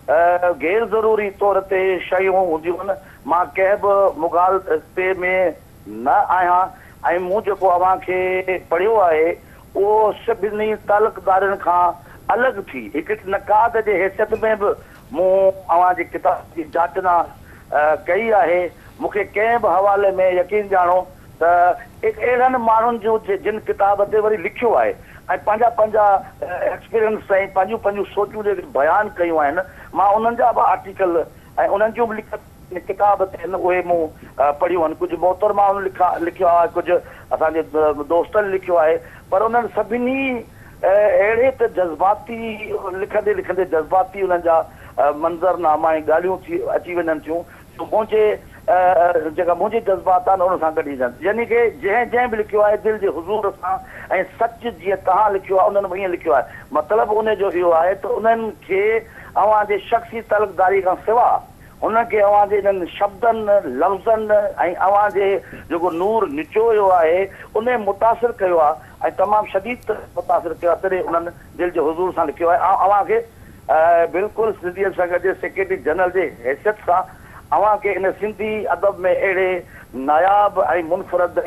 गैर ज़रूरी तौर ते शयूं हूंदियूं आहिनि। मां कंहिं बि मुगालते में न आहियां ऐं मूं जेको अव्हांखे पढ़ियो आहे उहो सभिनी तालुकदारनि खां अलॻि थी हिकु नक़ाद जे हैसियत में बि मूं अव्हांजी किताब जी जाचना कई आहे। मूंखे कंहिं बि हवाले में यकीन ॼाणो त अहिड़नि माण्हुनि जो जिन किताब ते वरी लिखियो आहे ऐं पंहिंजा पंहिंजा एक्सपीरियंस ऐं पंहिंजूं पंहिंजूं सोचूं जेके बयानु कयूं आहिनि, मां उन्हनि जा बि आर्टिकल ऐं उन्हनि जूं बि किताब ते आहिनि उहे मूं पढ़ियूं आहिनि। कुझु मोहतरमाउनि लिखियो आहे, कुझु असांजे दोस्तनि लिखियो आहे, पर उन्हनि सभिनी अहिड़े त जज़्बाती लिखंदे लिखंदे जज़्बाती उन्हनि जा मंज़रनामा ऐं ॻाल्हियूं अची वञनि थियूं मुंहिंजे जेका मुंहिंजे जज़्बात आहिनि उन सां गॾिजनि। यानी कि जंहिं बि लिखियो आहे दिलि जे हुज़ूर सां ऐं सच जीअं तव्हां लिखियो आहे उन्हनि ईअं लिखियो आहे। मतिलबु उनजो इहो आहे त उन्हनि खे अव्हांजे शख़्सी तालुकदारी खां सवाइ उनखे अव्हांजे इन्हनि शब्दनि लफ़्ज़नि ऐं अव्हांजे जेको नूर निचोयो आहे उन मुतासिर कयो आहे ऐं तमामु शदीद मुतासिर कयो आहे, तॾहिं उन्हनि दिलि जे हुज़ूर सां लिखियो आहे। अव्हांखे बिल्कुलु सिंधी संघ जे सेक्रेटरी जनरल जे हैसियत सां अव्हांखे इन सिंधी अदब में अहिड़े नायाब ऐं मुनफ़रद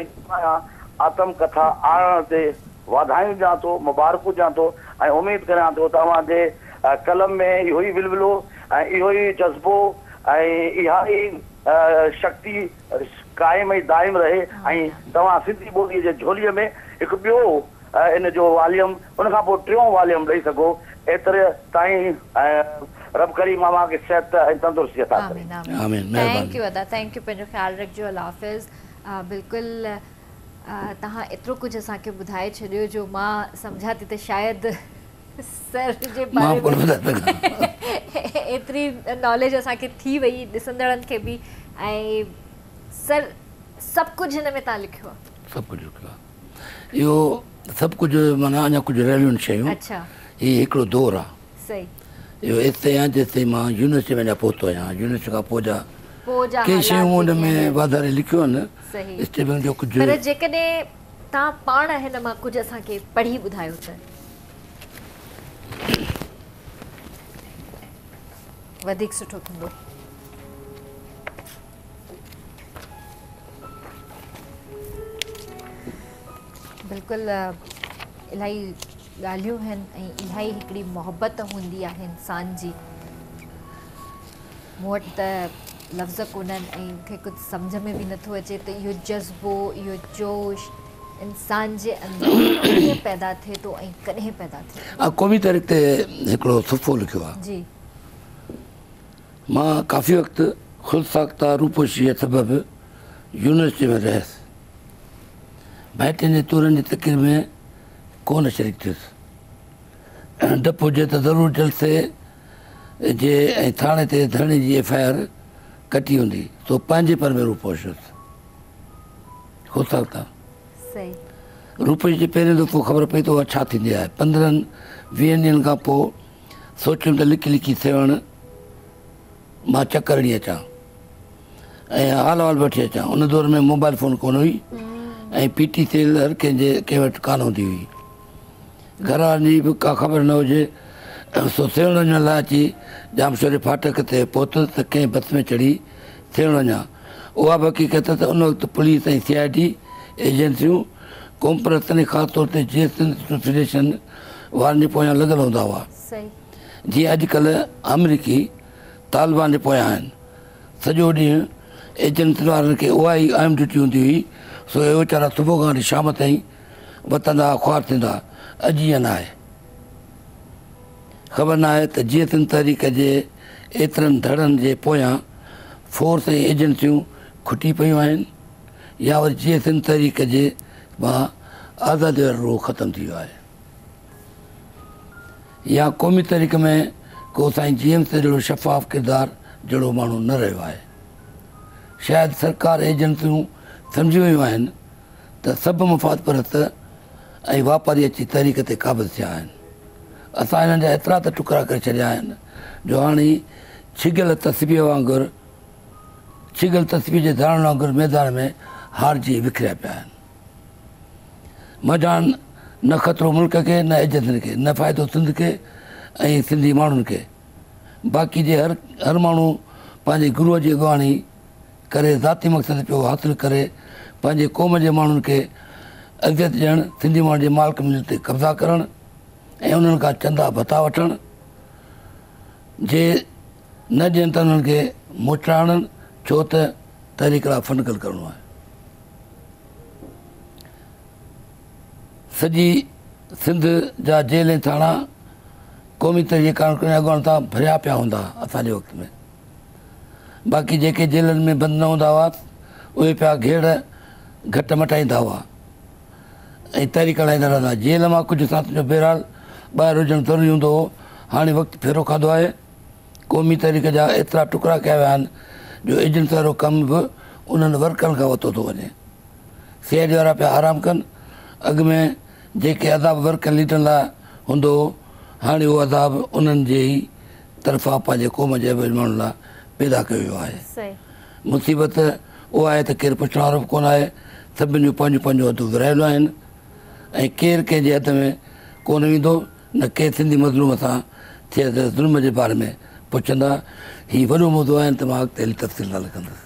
आत्मकथा आणण ते वाधायूं ॾियां थो, मुबारकूं ॾियां थो ऐं उमेदु करियां थो त अव्हांजे कलम में इहो ई विलविलो ऐं इहो ई जज़्बो ऐं इहा ई शक्ति क़ाइम ऐं दाइम रहे ऐं तव्हां सिंधी ॿोलीअ जे झोलीअ में हिकु ॿियो इन जो वॉल्यूम उनखां पोइ टियों वॉल्यूम ॾेई सघो। एतिरे ताईं रब करीम अव्हांखे सिहत ऐं तंदुरुस्ती अता करे। थैंक यू अदा, थैंक यू। पंहिंजो ख़्यालु रखिजो। अल्लाह हाफ़िज़। बिल्कुलु तव्हां एतिरो कुझु असांखे ॿुधाए छॾियो जो मां सम्झां थी त शायदि सर जे बारे में एतिरी नॉलेज असांखे थी वई ॾिसंदड़नि खे बि। ऐं सर सभु कुझु हिन में तव्हां लिखियो आहे? सभु कुझु लिखियो आहे। इहो सभु कुझु माना अञा कुझु रहियूं आहिनि शयूं। अच्छा, हीउ हिकिड़ो दौरु आहे। सही। इहो एतिरे आहे जेसिताईं मां यूनिवर्सिटी में अञा पहुतो आहियां। यूनिवर्सिटी खां पोइ जा के शयूं हुन में वाधारे लिखियो आहिनि। स्टेबिंग जो कुझु। पर जेकॾहिं तव्हां पाण हिन मां कुझु असांखे पढ़ी ॿुधायो त वधीक सुठो थींदो। बिल्कुलु इलाही ॻाल्हियूं आहिनि ऐं इलाही हिकिड़ी मोहबत हूंदी आहे इंसान जी। मूं वटि त लफ़्ज़ कोन्हनि ऐं मूंखे कुझु सम्झ में बि नथो अचे त इहो जज़्बो, इहो जोश इंसान जे अंदरि कीअं पैदा थिए थो ऐं कॾहिं पैदा थिए। क़ौमी तारीख़ ते हिकिड़ो सुफ़ो लिखियो आहे। जी। मां काफ़ी वक़्तु ख़ुदि साख्ता रूपोशी जे सबबि यूनिवर्सिटी में रहियसि भाइटियुनि जे तुरनि जी तकरीर में कोन शरीक थियुसि। डपु हुजे त ज़रूरु जलसे जे ऐं थाणे ते धरणी जी FIR कटी हूंदी, सो पंहिंजे पर में रूप पहुचुसि। हो सघंदा सही रूपेश जे पहिरें दफ़ो ख़बर पई त उहा छा थींदी आहे। 15-20 ॾींहंनि खां पोइ सोचियुमि त लिकी लिकी सेवण मां चकर ॾींहुं अचां ऐं हाल हाल वठी अचां। उन दौर में मोबाइल फ़ोन कोन हुई ऐं PT सेल हर कंहिं वटि कान हूंदी हुई। घर वारनि जी बि का ख़बर न हुजे, सो सेवण वञण लाइ अची जामशोरे फाटक ते पहुतुसि त कंहिं बस में चढ़ी सेवण वञा। उहा बि हक़ीक़त त उन वक़्तु पुलिस ऐं CID एजेंसियूं कॉम्प्रेसन ख़ासि तौर ते GS फेडरेशन वारनि जे पोयां लॻल हूंदा हुआ, सही जीअं अॼुकल्ह अमरीकी तालिबान जे पोयां आहिनि। सॼो ॾींहुं एजेंसी वारनि खे उहा ई अहम ड्यूटी हूंदी हुई, सो इहे वीचारा सुबुह खां वठी शाम ताईं वतंदा ख़्वार थींदा। अॼु ईअं न आहे। ख़बर न आहे त GS तहरीक जे एतिरनि धड़नि जे पोयां फोर्स ऐं एजेंसियूं खुटी पियूं आहिनि या वरी GS तहरीक जे मां आज़ादी वारो रूह ख़तमु थी वियो आहे, या क़ौमी तहरीक में को साईं जेम्स जहिड़ो शफ़ाफ़ किरदारु जहिड़ो माण्हू न रहियो आहे। शायदि सरकार एजेंसियूं सम्झी वियूं आहिनि त सभु मुफ़ाद परस्त ऐं वापारी अची तहरीक ते क़ाबिज़ थिया आहिनि। असां हिननि जा एतिरा त टुकड़ा करे छॾिया आहिनि जो हाणे छिगियल तस्बीह वांगुरु छिगियल तस्बीह जे धारण वांगुरु मैदान में हारजी विखरिया पिया आहिनि। मजान न ख़तरो मुल्क खे, न एजेंसियुनि खे, न फ़ाइदो सिंध खे ऐं सिंधी माण्हुनि खे। बाक़ी जे हर माण्हू पंहिंजे गुरूअ जी अॻुवाणी करे ज़ाती मक़सद पियो हासिलु करे पंहिंजे क़ौम जे माण्हुनि खे अज़ियत ॾियणु, सिंधी माण्हुनि जे माल कमु ते कब्ज़ा करणु ऐं उन्हनि खां चंदा भता वठणु। जे न ॾियनि त उन्हनि खे मोटाड़नि, छो त तहरीक लाइ फंडकल करिणो आहे। सॼी सिंध जा जेल ऐं थाणा क़ौमी तहरीक कारकुन अॻुवाण तां भरिया पिया हूंदा असांजे वक़्त में। बाक़ी जेके जेलनि में बंदि न हूंदा हुआ उहे पिया घेड़ घटि मटाईंदा हुआ ऐं तहरीक हलाईंदा रहंदा। जेल मां कुझु साथ जो बहरहाल ॿाहिरि हुजणु ज़रूरी हूंदो हो। हाणे वक़्तु फेरो खाधो आहे। क़ौमी तहरीक जा एतिरा टुकड़ा कया विया आहिनि जो एजेंसी वारो कमु बि उन्हनि वर्करनि खां वरितो थो वञे। CID वारा पिया आराम कनि। अॻु में जेके अदाब वर्कर लीडरनि लाइ हूंदो हो, हाणे उहो अदाब उन्हनि जे ई तरफ़ां पंहिंजे क़ौम जे माण्हुनि लाइ पैदा कयो वियो आहे। मुसीबत उहा आहे त केरु पुछण वारो बि कोन आहे। सभिनी जूं पंहिंजूं पंहिंजूं हदूं विरहायल आहिनि ऐं केरु कंहिंजे हद में कोन वेंदो, न केरु सिंधी मज़लूम सां थिए त ज़ुल्म जे बारे में पुछंदा। हीउ वॾो मुद्दो आहे त मां अॻिते हली तफ़सील न लिखंदुसि।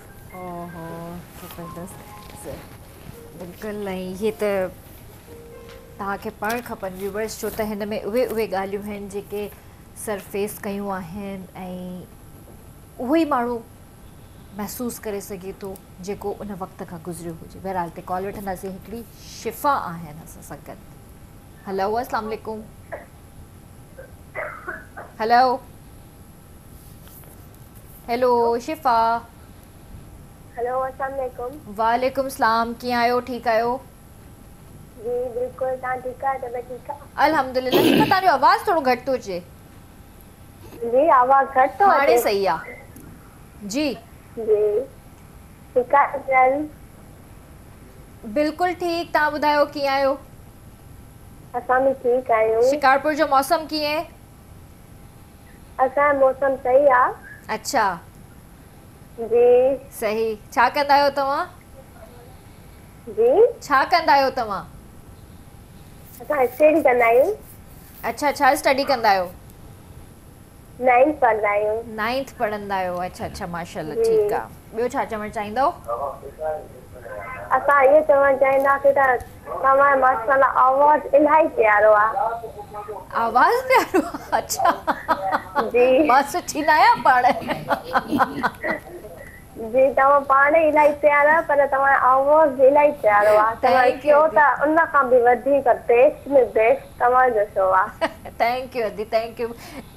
बिल्कुलु, ऐं इहे त तव्हांखे पढ़णु खपनि व्यूवर्स, छो त हिन में उहे ॻाल्हियूं आहिनि जेके सरफेस कयूं आहिनि ऐं उहो ई माण्हू महसूसु करे सघे थो जेको उन वक़्त खां गुज़रियो हुजे। बहरहाल ते कॉल वठंदासीं। हिकिड़ी शिफ़ा आहिनि असां सां गॾु। हेलो, अस्सलाम वालेकुम। हेलो हेलो शिफ़ा। हेलो, अस्सलाम वालेकुम। वालेकुम सलाम। कीअं आहियो? ठीकु आहियो? जी बिल्कुलु। तव्हां ठीकु आहियो? तबियत ठीकु आहे? अल्हम्दुलिल्लाह। शिफ़ा, तव्हांजो आवाज़ थोरो घटि थो अचे। जी आवाज़ घटि थो अचे? हाणे सही आहे जी। जी ठीकु आहे। बिल्कुलु ठीकु। तव्हां ॿुधायो कीअं आहियो? असां बि ठीकु आहियूं। शिकारपुर जो मौसम कीअं आहे? असांजो मौसम सही आहे। अच्छा जी सही। छा कंदा आहियो तव्हां? जी छा कंदा आहियो तव्हां? असां स्टडी कंदा आहियूं। अच्छा, छा स्टडी कंदा आहियो? 9th पढ़ंदा आहियूं। 9th पढ़ंदा आहियो। अच्छा अच्छा, माशाल्लाह। जी। ठीकु आहे। ॿियो छा चवणु चाहींदव? असां इहो चवणु चाहींदासीं त तव्हांजो माशाल्लाह आवाज़ इलाही प्यारो आहे। आवाज़ प्यारो? अच्छा जी मां सुठी न आहियां पाण। जी तव्हां पाण इलाही प्यारा, पर तव्हांजो आवाज़ इलाही प्यारो आहे। तव्हां चयो त उन खां बि वधीक बेस्ट में बेस्ट तव्हांजो शो आहे। थैंक यू अदी, थैंक यू।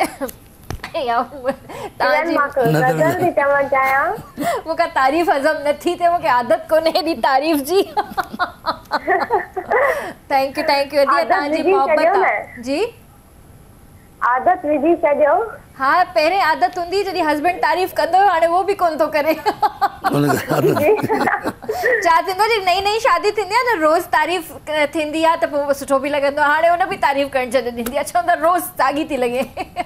जल्दी चवणु चाहियां, मूंखां तारीफ़ हज़म न थी थिए। मूंखे आदत कोन्हे हेॾी तारीफ़ जी। थैंक यू अदी तव्हांजी मोहबत आहे जी आदत विझी छॾियो हाँ पहिरें आदत हूंदी जॾहिं हस्बैंड तारीफ़ कंदो हुयो हाणे उहो बि कोन थो करे छा थींदो जी नई नई शादी थींदी आहे न रोज़ तारीफ़ थींदी आहे त पोइ सुठो बि लॻंदो आहे हाणे हुन बि तारीफ़ करणु छॾे ॾींदी आहे चवंदा रोज़ साॻी थी लॻे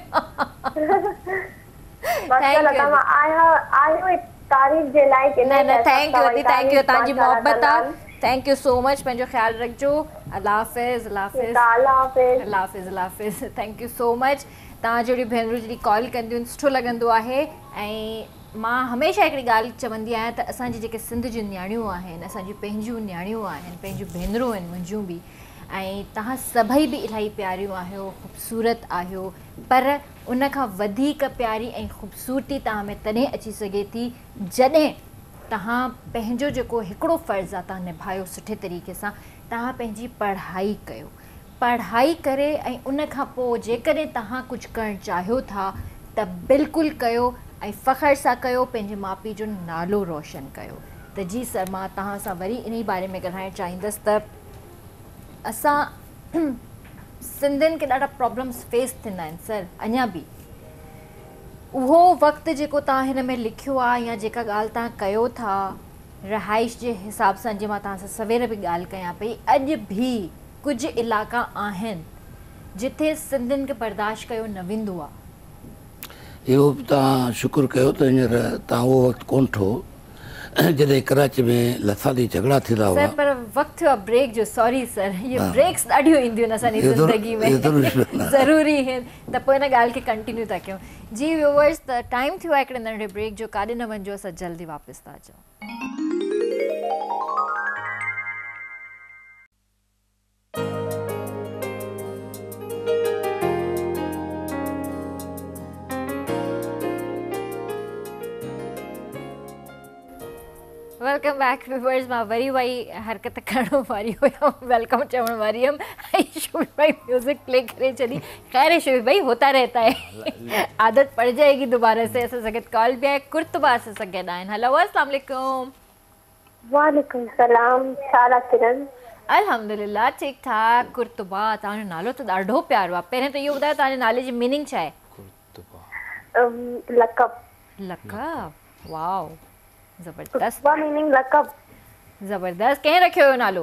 माशाल्लाह तव्हां आयो तारीफ़ जे लाइ कि न थैंक यू अदी थैंक यू तव्हांजी मोहबत आहे थैंक यू सो मच पंहिंजो ख्यालु रखिजो अल्लाह हाफ़िज़ अल्लाह हाफ़िज़ थैंक यू सो मच तव्हां जहिड़ी भेनरूं जॾहिं कॉल कंदियूं आहिनि सुठो लॻंदो आहे ऐं मां हमेशह हिकिड़ी ॻाल्हि चवंदी आहियां त असांजी जेके सिंध जूं न्याणियूं आहिनि असांजी पंहिंजियूं न्याणियूं आहिनि पंहिंजियूं भेनरूं आहिनि मुंहिंजियूं बि ऐं तव्हां सभई बि इलाही प्यारियूं आहियो ख़ूबसूरत आहियो पर उन खां वधीक प्यारी ऐं ख़ूबसूरती तव्हां में तॾहिं अची सघे थी जॾहिं तव्हां पंहिंजो जेको हिकिड़ो फ़र्ज़ु आहे तव्हां निभायो सुठे तरीक़े सां तव्हां पंहिंजी पढ़ाई कयो पढ़ाई करे ऐं उन खां पोइ जेकॾहिं तव्हां कुझु करणु चाहियो था त बिल्कुलु कयो ऐं फ़ख़्र सां कयो पंहिंजे माउ पीउ जो नालो रोशन कयो त जी सर मां तव्हां सां वरी इन बारे में ॻाल्हाइणु चाहींदसि त असां सिंधियुनि खे ॾाढा प्रॉब्लम्स फेस थींदा आहिनि सर अञा बि उहो वक़्तु जेको तव्हां हिन में लिखियो आहे या जेका ॻाल्हि तव्हां कयो था रहाइश जे हिसाब सां जीअं मां तव्हां सां सवेर बि ॻाल्हि कयां पई अॼु बि कुझु इलाइक़ा आहिनि जिथे सिंधियुनि खे बर्दाश्त कयो न वेंदो आहे इहो तव्हां शुक्र कयो त हींअर तव्हां उहो वक़्तु कोन ठो जॾहिं कराची में लसाली झगड़ा थींदा हुआ सर पर वक़्तु थियो आहे ब्रेक जो सॉरी सर ये ब्रेक्स ॾाढियूं ईंदियूं आहिनि असांजी ज़िंदगी में ज़रूरी आहिनि त पोइ हिन ॻाल्हि खे कंटिन्यू था कयूं जी व्यूअर्स त टाइम थियो आहे हिकिड़े नंढे ब्रेक जो काॾे न वञिजो असां जल्दी वापसि था अचूं वेलकम बैक व्यूअर्स मां वरी हरकत करण वारी हुयमि वेलकम चवण वारी हुयमि ऐं शोभी भाई म्यूज़िक प्ले करे छॾी ख़ैर है शोभी भाई होता रहता है आदत पड़ जाएगी दोबारा से असां सां गॾु कॉल बि आहे कुर्तबा असां सां गॾु आहिनि हेलो अस्सलाम वालेकुम वालेकुम सलाम छा किरण अल्हम्दुलिल्लाह ठीकु ठाक कुर्तबा तव्हांजो नालो त ॾाढो प्यारो आहे पहिरियों त इहो ॿुधायो तव्हांजे नाले जी मीनिंग छा आहे लक़ब लक़ब वाओ ज़बरदस्त मीनिंग लक़ब ज़बरदस्त कंहिं रखियो हुयो नालो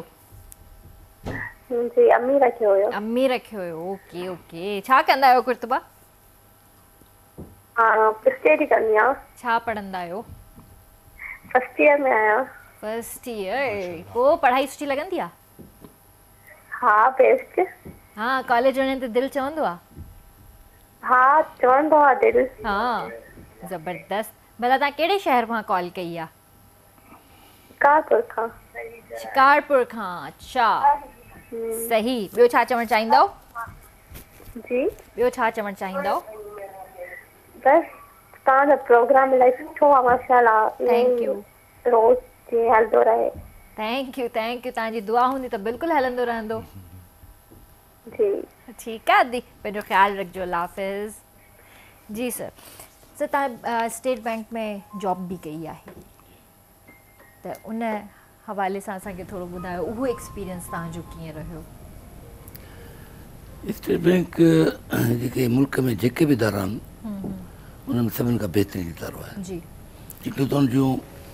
जी अम्मी रखियो हुयो ओके ओके छा कंदा आहियो कुर्तबा स्टडी कंदी आहियां छा पढ़ंदा आहियो फर्स्ट ईयर में आहियां फर्स्ट ईयर पोइ पढ़ाई सुठी लॻंदी आहे हा बेस्ट हा कॉलेज वञण ते दिलि चवंदो आहे हा चवंदो आहे दिलि हा ज़बरदस्त भला तव्हां कहिड़े शहर खां कॉल कई आहे शिकारपुर खां अच्छा सही ॿियो छा चवणु चाहींदव जी ॿियो छा चवणु चाहींदव बस तव्हांजो प्रोग्राम इलाही सुठो आहे माशाल्लाह थैंक यू रोज़ जीअं हलंदो रहे थैंक यू तव्हांजी दुआ हूंदी त बिल्कुलु हलंदो रहंदो जी ठीकु आहे दी पंहिंजो ख़्यालु रखिजो अल्लाह हाफ़िज़ जी सर तव्हां स्टेट बैंक में जॉब बि कई आहे त उन हवाले सां असांखे थोरो ॿुधायो उहो एक्सपीरियंस तव्हांजो कीअं रहियो स्टेट बैंक जेके मुल्क में जेके बि इदारा आहिनि उनमें सभिनि खां बहितरीनु इदारो आहे जी हिकिड़ो त जूं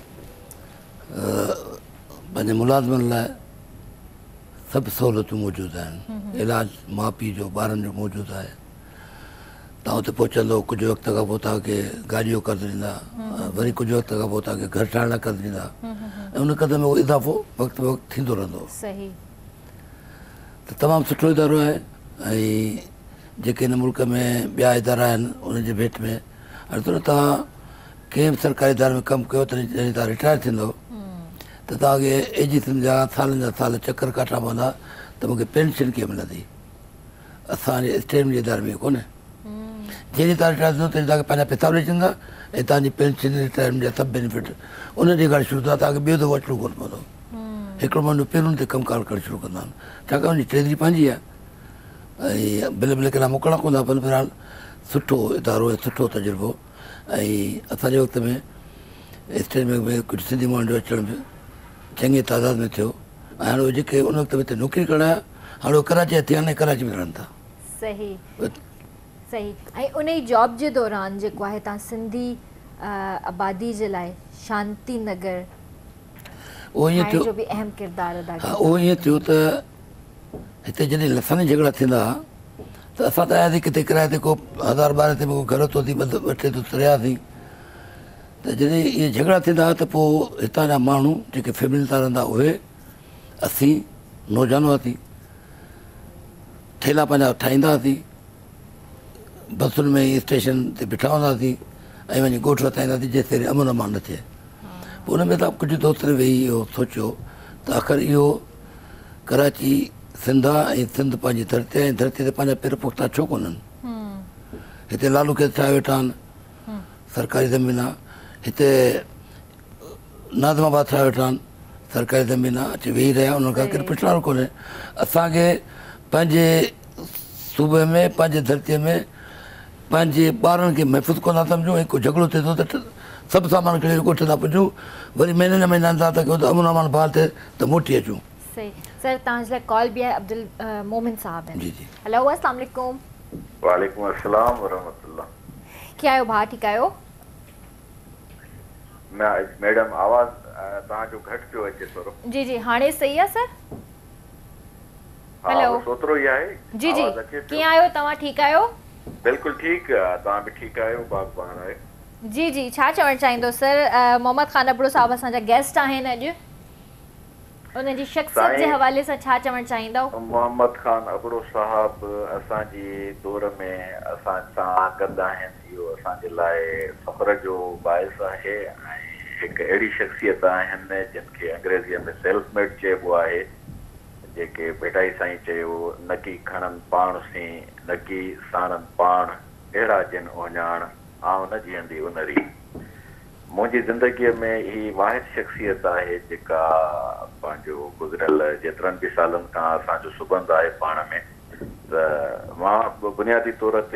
पंहिंजे मुलाज़िमनि लाइ सभु सहूलियतूं मौजूदु आहिनि इलाज माउ पीउ जो ॿारनि जो मौजूदु आहे तव्हां हुते पहुचंदो कुझु वक़्त खां पोइ तव्हांखे गाॾी जो कर्ज़ु ॾींदा वरी कुझु वक़्त खां पोइ तव्हांखे घर ठाहिण लाइ कर्ज़ु ॾींदा ऐं उन कर्ज़ में उहो इज़ाफ़ो वक़्तु वक़्तु थींदो रहंदो सही त तमामु सुठो इदारो आहे ऐं जेके हिन मुल्क में ॿिया इदारा आहिनि उनजे भेट में हाणे तव्हां कंहिं बि सरकारी इदारे में कमु कयो त जॾहिं तव्हां रिटायर थींदव त तव्हांखे एजिसन जा सालनि जा साल चकर काटणा पवंदा त मूंखे पेंशन कीअं मिलंदी असांजे स्टेट जे इदारे में कोन्हे जॾहिं तव्हां रिटायर थींदो तॾहिं तव्हांखे पंहिंजा पैसा ॾेई छॾींदा ऐं तव्हांजी पेंशन रिटायरमेंट जा सभु बेनिफिट उन ॾींहुं खां शुरू थींदा तव्हांखे ॿियो दफ़ो अचिणो कोन पवंदो हिकिड़ो महीनो पहिरियों ते कमु करणु शुरू कंदा आहिनि छाकाणि उनजी ट्रेजरी पंहिंजी आहे ऐं बिल कहिड़ा मोकिलणा पवंदा पर फ़िलहालु सुठो इदारो ऐं सुठो तजुर्बो ऐं असांजे वक़्त में स्टेट बैंक में कुझु सिंधी माण्हुनि जो अचण बि चङे तादाद में थियो ऐं हाणे उहे जेके उन वक़्तु हिते नौकिरी करण आया हाणे उहे कराची थी हाणे कराची में रहनि था। सही सही। ऐं उन ई जॉब जे दौरान जेको आहे तव्हां सिंधी आबादी जे लाइ शांति नगर उहो ईअं थियो, जो बि अहम किरदारु अदा हा उहो ईअं थियो त हिते जॾहिं लसानी झगड़ा थींदा हुआ त असां त आयासीं किथे किराए ते को 1012 ते को घर तो थी ॿ टे तो रहियासीं। त जॾहिं इहे झगड़ा थींदा हुआ त पोइ हितां जा माण्हू जेके फैमिली था रहंदा उहे असीं नौजवान हुआसीं, ठेला पंहिंजा ठाहींदा हुआसीं, बसुनि में स्टेशन ते बीठा हूंदासीं ऐं वञी ॻोठ वताईंदासीं जेसिताईं अमन अमान न थिए। पोइ हुन में त कुझु दोस्तनि वेही इहो सोचियो त आख़िर इहो कराची सिंध आहे ऐं सिंध पंहिंजी धरती आहे ऐं धरती ते पंहिंजा पेर पुख़्ता छो कोन्हनि। हिते लालू खे ठाहे वेठा आहिनि, सरकारी ज़मीन आहे, हिते नाज़माबाद ठाहे वेठा आहिनि, सरकारी ज़मीन आहे, अची वेही रहिया उन्हनि खां केरु पुछण वारो कोन्हे। असांखे पंहिंजे सूबे में पंहिंजे धरतीअ में पंहिंजे ॿारनि खे महफ़ूज़ कोन था सम्झूं ऐं को झगड़ो थिए थो त सभु सामान खणी ॻोठ था पुॼूं, वरी महीने महीना इंतज़ार था कयूं त अमन अमान बहाल थिए त मोटी अचूं। सही सर। तव्हांजे लाइ कॉल बि आहे अब्दुल मोमिन साहब आहिनि। जी जी। हेलो अस्सलाम वालेकुम। वालेकुम अस्सलाम वरहमतुल्लाह। कीअं आहियो भाउ, ठीकु आहियो? मैडम आवाज़ तव्हांजो घटि पियो अचे थोरो। जी जी हाणे सही आहे सर? हेलो सोतिरो ई आहे। जी जी कीअं आहियो तव्हां, ठीकु आहियो? बिल्कुलु ठीकु आहे, तव्हां बि ठीकु आहियो? बाग़बान आहे। जी जी छा चवणु चाहींदो सर? मोहम्मद खान अबड़ो साहब असांजा गेस्ट आहिनि अॼु, उन्हनि जी शख़्सियत जे हवाले सां छा चवणु चाहींदव? मोहम्मद खान अबड़ो साहब असांजे दौर में असां सां गॾु आहिनि, इहो असांजे लाइ फ़ख्र जो बाइस आहे ऐं हिकु अहिड़ी शख़्सियत आहिनि जिन खे अंग्रेज़ीअ में सेल्फ मेड चइबो आहे, जेके भेटाई साईं चयो न की खणनि पाण सी न की साणनि पाण, अहिड़ा जिन ओञाण आउं न जीअंदी उनरी। मुंहिंजी ज़िंदगीअ में ही वाहिद शख़्सियत आहे जेका पंहिंजो गुज़िरियल जेतिरनि बि सालनि खां असांजो सुबंध आहे पाण में। त मां बुनियादी तौर ते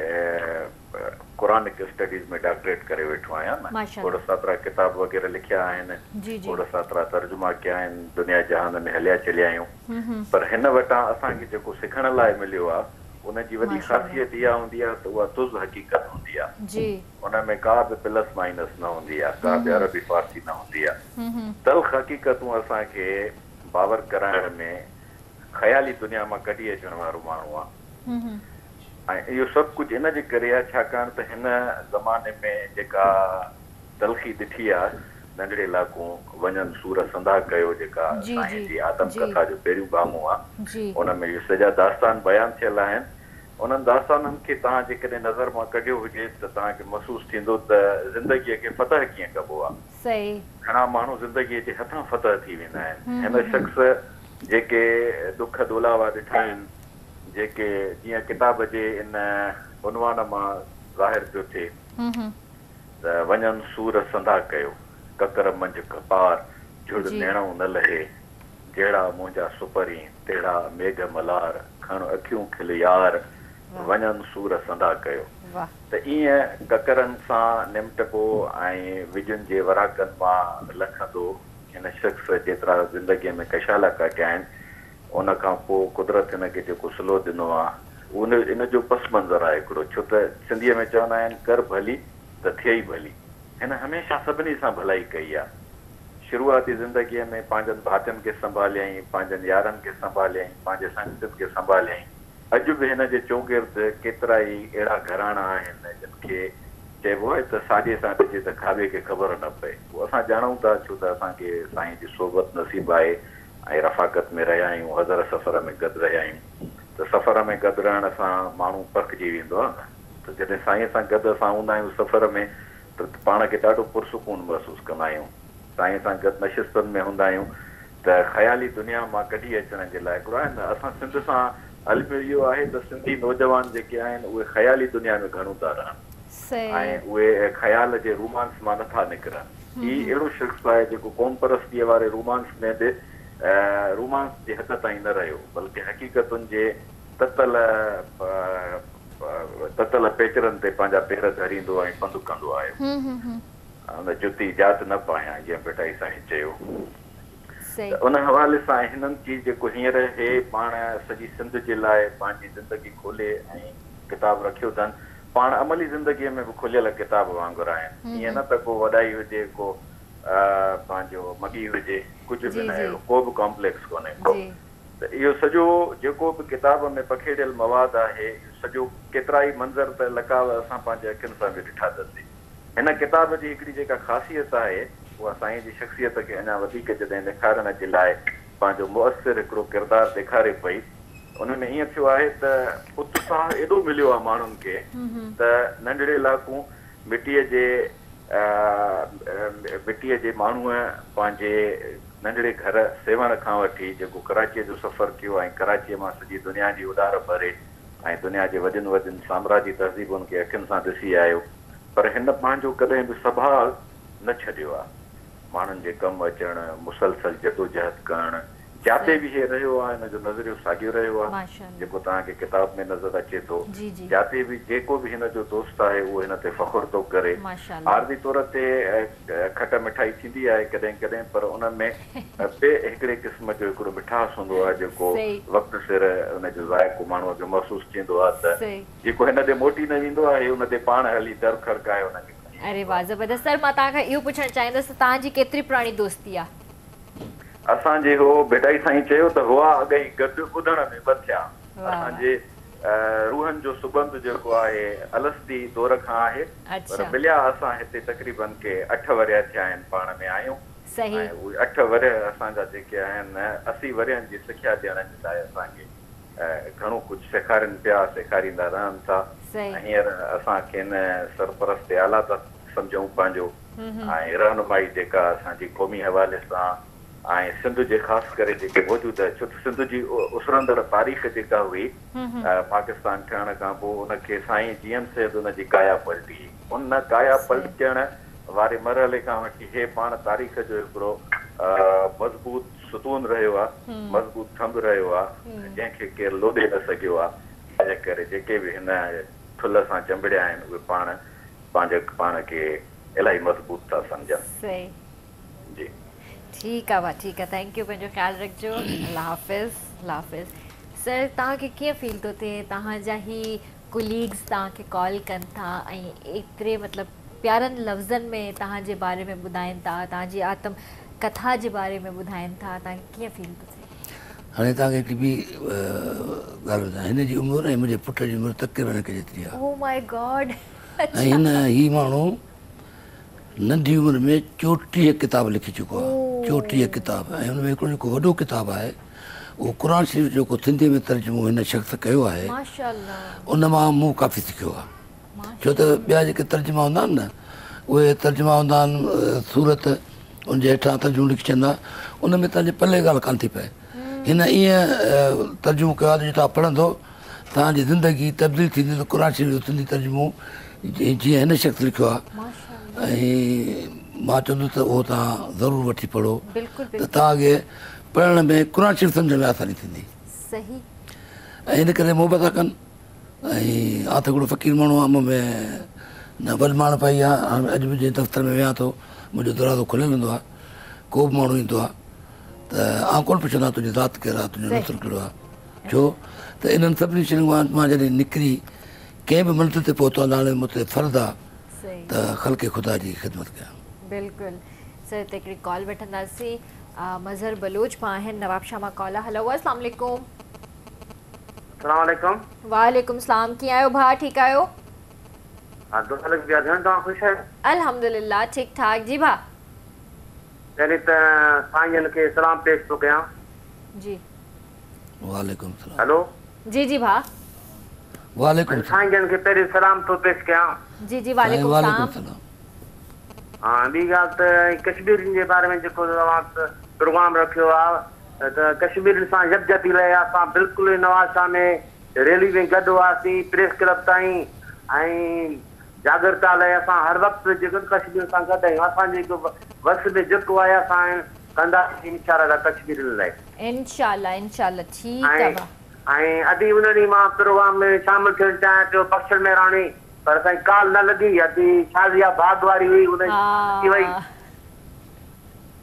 क़ुरानिक स्टडीज़ में डॉक्टरेट करे वेठो आहियां न, खोड़ सातरा किताब वग़ैरह लिखिया आहिनि, खोड़ सातरा तर्जुमा कया आहिनि, दुनिया जहान में हलिया चलिया आहियूं। पर हिन वटां असांखे जेको सिखण लाइ मिलियो आहे उनजी वॾी ख़ासियत इहा हूंदी आहे त उहा तुज़ हक़ीक़त हूंदी आहे, उन में का बि प्लस माइनस न हूंदी आहे, का बि अरबी फारसी न हूंदी आहे। तल्ख़ हक़ीक़तूं असांखे बावर कराइण में ख़याली दुनिया मां कढी अचण वारो माण्हू आहे। ऐं इहो सभु कुझु इन जे करे आहे छाकाणि त हिन ज़माने में जेका तलख़ी ॾिठी आहे, नंढड़े लाकूं वञनि सूर संधा कयो, जेका साईं जी आदम कथा जो पहिरियों गामो आहे, उन में इहे सॼा दास्तान बयानु थियल आहिनि। उन्हनि दास्ताननि खे तव्हां जेकॾहिं नज़र मां कढियो हुजे त तव्हांखे महसूसु थींदो त ज़िंदगीअ खे फतह कीअं कबो आहे। घणा माण्हू ज़िंदगीअ जे हथां फतह थी वेंदा आहिनि। हिन शख़्स जेके दुख दुलावा ॾिठा आहिनि, जेके जीअं किताब जे इन उनवान मां ज़ाहिर पियो थिए त वञनि सूर संधा कयो, ककर मंझि कपार जुड़ नेणो न लहे, जहिड़ा मुंहिंजा सुपरी तहिड़ा मेघ मलार, खण अखियूं खिल यार, वञनि सूर संधा कयो। त ईअं ककरनि सां निमटबो ऐं विजुनि जे वराकनि मां लखंदो हिन शख़्स जेतिरा ज़िंदगीअ में कशाला कटिया आहिनि। उन खां पोइ कुदरत हिनखे जेको सिलो ॾिनो आहे उन इन जो पस मंज़र आहे हिकिड़ो, छो त सिंधीअ में चवंदा आहिनि कर भली त थिए ई भली। हिन हमेशह सभिनी सां भलाई कई आहे। शुरूआती ज़िंदगीअ में पंहिंजनि भातियुनि खे संभालियईं, पंहिंजनि यारनि खे संभालियईं, पंहिंजे संगतियुनि खे संभालियईं। अॼु बि हिन जे चौगिर्द केतिरा ई अहिड़ा घराणा आहिनि जिन खे चइबो आहे त साॼे सां ॾिजे त खाॿे खे ख़बर न पए। उहो असां ॼाणूं था छो त असांखे साईं जी सोबत नसीब आहे ऐं रफ़ाक़त में रहिया आहियूं, हज़र सफ़र में गॾु रहिया आहियूं। त सफ़र में गॾु रहण सां माण्हू परखिजी वेंदो आहे न। त जॾहिं साईं सां गॾु असां हूंदा आहियूं सफ़र में त पाण खे ॾाढो पुरसुकून महसूसु कंदा आहियूं। साईं सां गॾु नशिस्तनि में हूंदा आहियूं त ख़याली दुनिया मां कढी अचण जे लाइ हिकिड़ो आहे न, असां सिंध सां हलमियो इहो आहे त सिंधी नौजवान जेके आहिनि उहे ख़याली दुनिया में घणो था रहनि ऐं उहे ख़याल जे रोमांस मां नथा निकिरनि। ही अहिड़ो शख़्स आहे जेको क़ौम परस्तीअ वारे रोमांस में बि रोमांस जे हद ताईं न रहियो, बल्कि हक़ीक़तुनि जे ततल पेचरनि ते पंहिंजा पेर धरींदो ऐं पंधु कंदो आयो। जुती जात न पायां, जीअं बेटाई साईं चयो। उन हवाले सां हिननि जी जेको हींअर हे पाण सॼी सिंध जे लाइ पंहिंजी ज़िंदगी खोले ऐं किताब रखियो अथनि, पाण अमली ज़िंदगीअ में बि खुलियल किताब वांगुरु आहिनि। ईअं न त को वॾाई हुजे, को पंहिंजो मगी हुजे, कुझु बि न अहिड़ो, को बि कॉम्प्लेक्स कोन्हे को। त इहो सॼो जेको बि किताब में पखेड़ियल मवाद आहे, सॼो केतिरा ई मंज़र त लकाव असां पंहिंजे अखियुनि सां बि ॾिठा अथसीं। हिन किताब जी हिकिड़ी जेका ख़ासियत आहे उहा साईं जी शख़्सियत खे अञा वधीक जॾहिं ॾेखारण जे लाइ पंहिंजो मुअसिर हिकिड़ो किरदारु ॾेखारे पई। उनमें ईअं थियो आहे त उत्साह एॾो मिलियो आहे माण्हुनि खे त नंढड़े इलाइक़ूं मिटीअ जे माण्हूअ पंहिंजे नंढड़े घर सेवण खां वठी जेको कराचीअ जो सफ़र कयो ऐं कराचीअ मां सॼी दुनिया जी उॾार भरे ऐं दुनिया जे वॾियुनि वॾियुनि साम्राजी तहज़ीबुनि खे अखियुनि सां ॾिसी आयो, पर हिन पंहिंजो कॾहिं बि संभाल न छॾियो आहे। माण्हुनि जे कमु अचणु, मुसलसल जदोजहद करणु, जाते बि हे रहियो आहे हिन जो नज़रियो साॻियो रहियो आहे जेको तव्हांखे किताब में नज़र अचे थो। जाते बि जेको बि हिन जो दोस्त आहे उहो हिन ते फ़ख़ुरु थो करे। आरज़ी तौर ते खट मिठाई थींदी आहे कॾहिं कॾहिं, पर उन में ॿिए हिकिड़े क़िस्म जो हिकिड़ो मिठास हूंदो आहे जेको वक़्तु सिर हुनजो ज़ाइक़ो माण्हूअ खे महसूसु थींदो आहे त जेको हिन ते मोटी न वेंदो आहे हुन ते पाण हली दर खड़काए हुनखे। अरे वाह, ज़बरदस्त। सर मां तव्हांखां इहो पुछणु चाहींदसि तव्हांजी केतिरी पुराणी दोस्ती आहे? असांजे हो बेटाई साईं चयो त हुआ अॻई गॾु ॿुधण में ॿ थिया। असांजे रूहनि जो सुबंध जेको आहे अलस्ती दौर खां आहे, पर मिलिया असां हिते तक़रीबन के 8 वरिया थिया आहिनि पाण में आहियूं। ऐं उहे 8 वरिया असांजा जेके आहिनि 80 वरियनि जी सिखिया ॾियण जे लाइ असांखे घणो कुझु सेखारनि पिया, सेखारींदा रहनि था। हींअर असांखे न सरपरस्त आला था सम्झूं पंहिंजो, ऐं रहनुमाई जेका असांजी क़ौमी हवाले सां ऐं सिंध जे ख़ासि करे जेके मौजूदु आहे, छो त सिंध जी उसरंदड़ तारीख़ जेका हुई पाकिस्तान ठहण खां पोइ उनखे साईं जीएम सैद उनजी काया पलटी। उन काया पलटण वारे मरहले खां वठी हे पाण तारीख़ जो हिकिड़ो मज़बूत सुतून रहियो आहे, मज़बूत थंब रहियो आहे जंहिंखे केरु लोॾे न सघियो आहे। तंहिं करे जेके बि हिन ठुल सां चंबड़िया आहिनि उहे पंहिंजे पाण खे इलाही मज़बूत था सम्झनि। जी ठीकु आहे, ठीकु आहे, थैंक यू, पंहिंजो ख़्यालु रखिजो। अल्लाह हाफ़िज़, अल्लाह हाफ़िज़। सर तव्हांखे कीअं फील थो थिए तव्हांजा ई कुलीग्स तव्हांखे कॉल कनि था ऐं एतिरे मतिलबु प्यारनि लफ़्ज़नि में तव्हांजे बारे में ॿुधाइनि था, तव्हांजी आत्म कथा जे बारे में ॿुधाइनि था, तव्हांखे कीअं फील थो थिए? हाणे तव्हांखे हिकिड़ी ॿी ॻाल्हि ॿुधायां, हिन जी उमिरि ऐं मुंहिंजे पुट जी उमिरि तक़रीबन हिक जेतिरी आहे। Oh my god. ऐं हीउ माण्हू नंढी उमिरि में 34 किताब लिखी चुको आहे, 34 किताब। ऐं हुन में हिकिड़ो जेको वॾो किताबु आहे उहो क़ुर शरीफ़ जेको सिंधी में तर्जुमो हिन शख़्स कयो आहे, उन मां मूं काफ़ी सिखियो आहे। छो त ॿिया जेके तर्जुमा हूंदा आहिनि न, उहे तर्जुमा हूंदा आहिनि सूरत, उनजे हेठां तर्जुमो लिखी छॾंदा, उन में तव्हांजे पले ॻाल्हि कान थी पए। हिन ईअं तर्जुमो कयो आहे जो तव्हां पढ़ंदो तव्हांजी ज़िंदगी तब्दील थींदी। त क़ुर शरीफ़ जो सिंधी तर्जुमो जीअं हिन शख़्स लिखियो आहे, ऐं मां चवंदुसि त उहो तव्हां ज़रूरु वठी पढ़ो, त तव्हांखे पढ़ण में क़ुर शरीफ़ सम्झ में आसानी थींदी। ऐं हिन करे मोहबत था कनि। ऐं आं त हिकिड़ो फ़क़ीर माण्हू आहे, मूं में न वॾमाण पई आहे। हाणे अॼु बि जंहिं दफ़्तर में विया थो मुंहिंजो दरवाज़ो खुलियल हूंदो आहे, को बि माण्हू ईंदो आहे त आउं कोन पुछंदो आहियां तुंहिंजी ज़ात कहिड़ा आहे, तुंहिंजो नसुल कहिड़ो आहे। छो त इन्हनि सभिनी शयुनि मां जॾहिं निकिरी कंहिं बि मंज़िल ते पहुतो आहे, हाणे मूं ते फ़र्ज़ु आहे त ख़ल्क़े ख़ुदा जी ख़िदमत कयां। बिल्कुलु सर, हिते हिकिड़ी कॉल वठंदासीं। मज़हर बलोच मां आहिनि, नवाबशाह मां कॉल आहे। हलो, अस्सलाम वालेकुम। अस्सलाम वालेकुम। वालेकुम सलाम, कीअं आहियो भाउ, ठीकु आहियो? अल्हम्दुलिल्लाह ठीक ठाक। जी भा पहिरीं त साईं खे सलाम पेश थो कयां। जी वालेकुम सलाम। हेलो जी जी भा वालेकुम साईं जन खे पहिरीं सलाम थो पेश कयां। जी जी वालेकुम सलाम। हाँ, ॿी ॻाल्हि त कश्मीर जे बारे में जेको प्रोग्राम रखियो आहे त कश्मीर सां यकजहती लाइ असां बिल्कुलु नवाज़ शाह में रैली में गॾु हुआसीं, प्रेस क्लब ताईं, ऐं जागरता लाइ असां हर वक़्तु जेको कश्मीर सां गॾु आहियूं। असांजे वस में जेको आहे असां कंदासीं इंशाअल्लाह कश्मीर लाइ। इंशाअल्लाह इंशाअल्लाह ठीकु आहे। ऐं अॼु उन ॾींहुं मां प्रोग्राम में शामिल थियणु चाहियां पियो बख्शल मेहराणी, पर असांजी कॉल न लॻी। अॼु शादिया भाग वारी हुई, उन थी वई।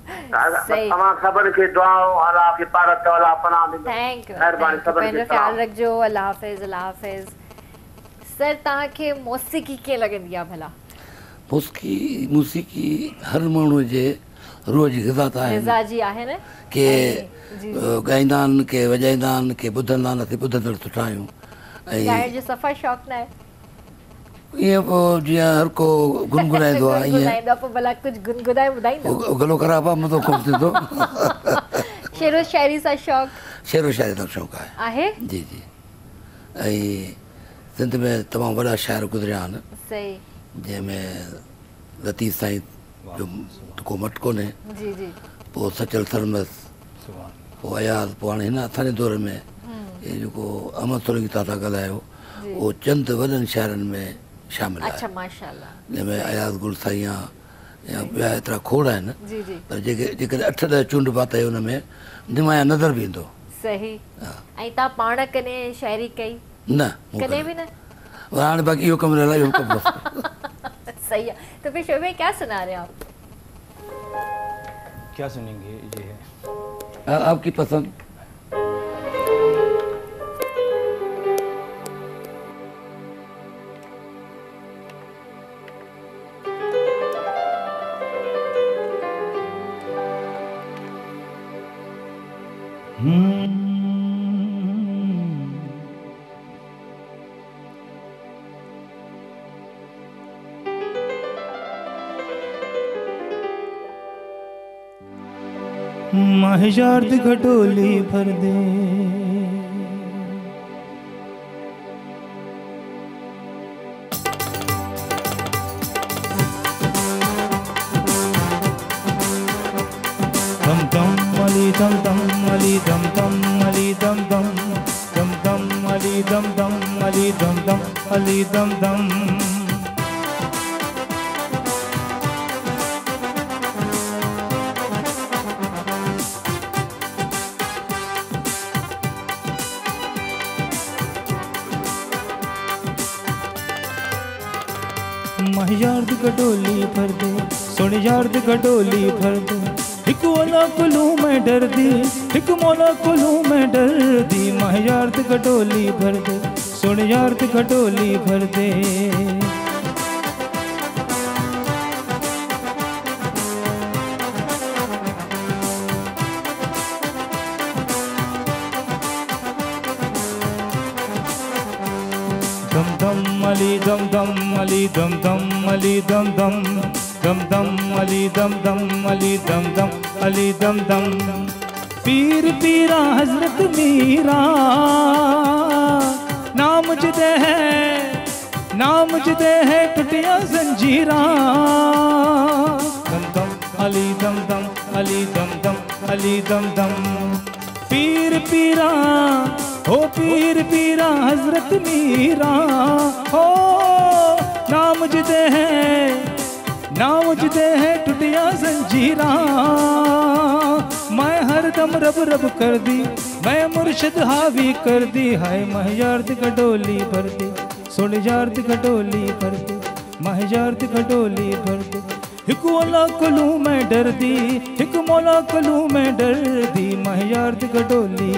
तमाम खबर के दुआओं अल्लाह की पारत अल्लाह पनाह दे। थैंक यू मेहरबानी खबर के ख्याल रखजो। अल्लाह हाफिज अल्लाह हाफिज। सर तव्हां खे मौसीक़ी कीअं लॻंदी आहे भला? मौसीक़ी हर माण्हू जे रूह जी ग़िज़ा ग़िज़ा जी आहे न। के ॻाईंदा आहिनि, के वॼाईंदा आहिनि, के ॿुधंदा आहिनि, असीं ॿुधंदड़ सुठा आहियूं। ऐं ॻाइण जो सफ़ा शौक़ु न आहे? ईअं पोइ जीअं हर को गुनगुनाईंदो आहे ईअं पोइ भला कुझु गुनगुनाए ॿुधाईंदो? गलो ख़राबु आहे मथो ख़ुशि थींदो। शेरो शाइरी सां शौक़ु? शेरो शाइरी सां शौक़ु आहे। जी जी। ऐं सिंध में तमामु वॾा शाइर गुज़रिया आहिनि। सही। जंहिंमें लतीफ़ साईं जो को मट कोन्हे। जी जी। पोइ सचल सरमस, पोइ अयाज़, पोइ हाणे हिन असांजे दौर में इहे जेको अहमद सुलगी तव्हां था ॻाल्हायो उहो चंद वॾनि शाइरनि में शामिल आहे। अच्छा माशाअल्लाह। जंहिंमें अयाज़ गुल साईं आहे या ॿिया एतिरा खोड़ आहिनि। जी जी। पर जेकॾहिं 8-10 चूंड पाता उन में निमाया नज़र बि ईंदो। सही। ऐं तव्हां पाण कॾहिं शाइरी कई? न कॾहिं बि न। हाणे बाक़ी इहो कमु रहियो कमु। सही है। तो फिर शोभे क्या सुना रहे हैं आप? क्या सुनेंगे? ये है आपकी पसंद। माहिजार्द घटोली भर दे दम दम अली दम दम अली दम दम अली दम दम दम दम अली दम दम अली दम दम अली दम दम यार्द गडोली भर दे सुन यार्द गडोली भर दे हिक मौला कुलू में डर दी हिक मौला कुलू में डर दी माह यार्द गडोली भर दे सुन यार्द गडोली भर दे अली दम दम अली दम दम अली दम दम दम दम अली दम दम अली दम दम अली दम दम पीर पीरा हजरत मीरा नाम जुदे है टुटिया जंजीरा दम दम अली दम दम अली दम दम अली दम दम पीर पीरा हो पीर पीरा हजरत मीरा हो नाम जुदे है टुटिया जंजीरा मैं हर दम रब रब कर दी मैं मुर्शिद हावी कर दी हाय मह यार्द गडोली भर दे सुन यार्द गडोली भर दे मह यार्द गडोली भर दे हिक मौला कुलू में डर दी हिक मौला कुलू में डर दी मह यार्द गडोली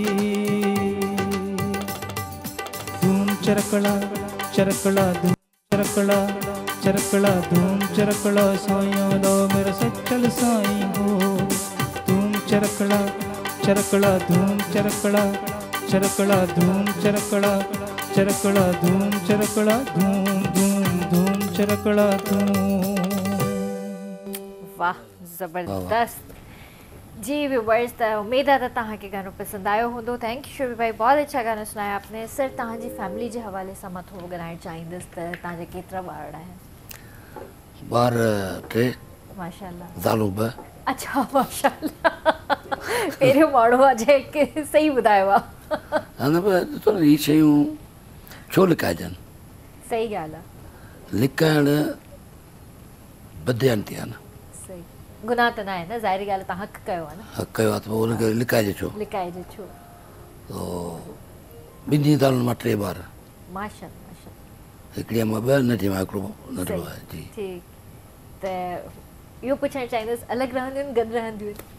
चरकड़ा चरकड़ा धूम चरकड़ा चरकड़ा धूम चरकड़ा साईं लो मेरा सचल साईं हो धूम चरकड़ा चरकड़ा धूम चरकड़ा चरकड़ा धूम चरकड़ा चरकड़ा धूम चरकड़ा धूम धूम धूम चरकड़ा धूम। वाह जबरदस्त जी व्यूवर्स। तो उम्मीद है तव्हां खे गानो पसंद आयो हूंदो। थैंक यू शोभी भाई, बहुत अच्छा गानो सुनाया आपने। सर तव्हांजी फैमिली जे हवाले सां मां थोरो ॻाल्हाइणु चाहींदसि त तव्हांजा केतिरा ॿार आहिनि? ॿार 3 माशाल्लाह। ज़ालूं 2। अच्छा माशाल्लाह पहिरियों माण्हू आहे जेके सही ॿुधायो आहे। हा न पर ॾिसो न इहे शयूं छो लिकाइजनि? सही ॻाल्हि आहे। लिकाइणु बदयानती आहे न, सही गुनाह त न आहे न, ज़ाहिरी ॻाल्हि तव्हां हक़ कयो आहे न। हक़ कयो आहे त पोइ हुनखे लिकाइजे छो? लिकाइजे छो? ॿिन्ही ज़ालुनि मां 3 ॿार। माशाल्लाह माशाल्लाह। हिकिड़ी मां 2 नंढी मां हिकिड़ो नंढो आहे जी। ठीकु। त इहो पुछणु चाहींदुसि, अलॻि रहंदियूं आहिनि गॾु रहंदियूं आहिनि?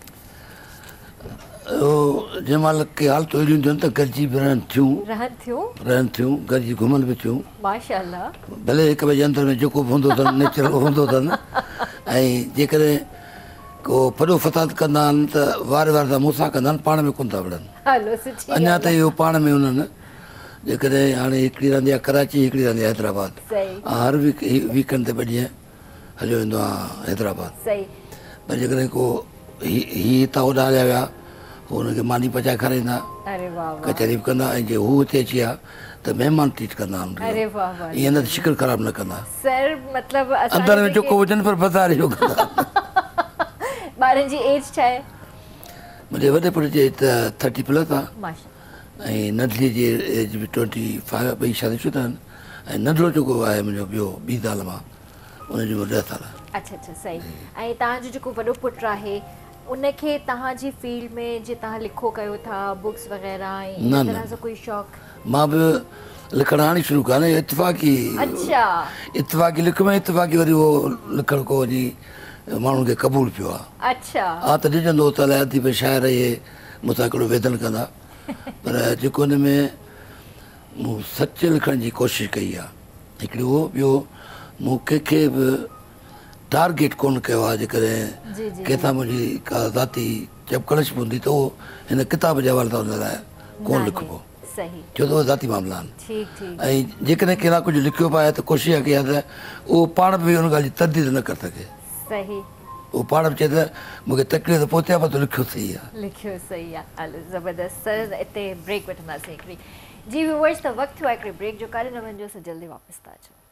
जंहिं महिल के हालतूं अहिड़ियूं थियूं त गॾिजी बि रहनि थियूं गॾिजी घुमनि बि थियूं माशाअल्लाह। भले हिक ॿिए जे अंदर में जेको बि हूंदो अथनि नेचुरल हूंदो अथनि ऐं जेकॾहिं को फॾो फसाद कंदा आहिनि त वारे वारे सां मूंसां कंदा आहिनि, पाण में कोन था विढ़नि। अञा त इहो पाण में उन्हनि जेकॾहिं हाणे हिकिड़ी रहंदी आहे कराची, हिकिड़ी रहंदी आहे हैदराबाद, हर वीकेंड ते ॿ ॾींहं हलियो वेंदो आहे हैदराबाद। पर जेकॾहिं को ही हितां होॾा हलिया विया पोइ हुनखे मानी पचाए खाराईंदा, कचहरी बि कंदा, ऐं जे हू हिते अची विया त महिमान ट्रीट कंदा आहिनि, ईअं न त शिकिल ख़राबु न कंदा, अंदर में जेको हुजनि पर बाज़ारि जो कंदा। ॿारनि जी एज छा आहे? मुंहिंजे वॾे पुट जी एज त 30+ आहे ऐं नंढड़ीअ जी एज बि 25, ॿई शादीशुदा आहिनि ऐं नंढड़ो जेको आहे मुंहिंजो ॿियो 20 साल मां, उनजी उमिरि 10 साल। अच्छा अच्छा, सही। ऐं तव्हांजो जेको वॾो पुटु आहे उनखे तव्हांजी फील्ड में जे तव्हां लिखो कयो था, बुक्स वग़ैरह इन तरह जो कोई शौक़ु? मां बि लिखणु हाणे शुरू कयो, इतफ़ाक़ी लिख में इतफ़ाक़ी वरी उहो लिखणु को वञी माण्हुनि खे क़बूल पियो आहे। अच्छा, हा त ॾिजंदो त अलाए अदीब शाइर इहे मूंसां हिकिड़ो वेदन कंदा, पर जेको हिन में मूं सच लिखण जी कोशिशि कई आहे हिकिड़ी उहो, ॿियो मूं कंहिंखे बि टारगेट कोन कयो आहे। जेकॾहिं कंहिंसां मुंहिंजी का ज़ाती चपकणश बि हूंदी त उहो हिन किताब जे हवाले सां हुन लाइ कोन लिखिबो, छो त उहे ज़ाती मामला आहिनि। ऐं जेकॾहिं केरु कुझु लिखियो बि आहे त कोशिशि इहा कई आहे त उहो पाण बि हुन ॻाल्हि जी तरदीद न करे सघे। उहो पाण बि चए त मूंखे तकलीफ़ पहुती आहे पर तूं लिखियो सही आहे। हलो ज़बरदस्त। सर हिते ब्रेक वठंदासीं हिकिड़ी। जी व्यूअर्स, त वक़्तु थियो आहे हिकिड़ी ब्रेक जो, काॾे न वञिजो, असां जल्दी वापसि था अचूं।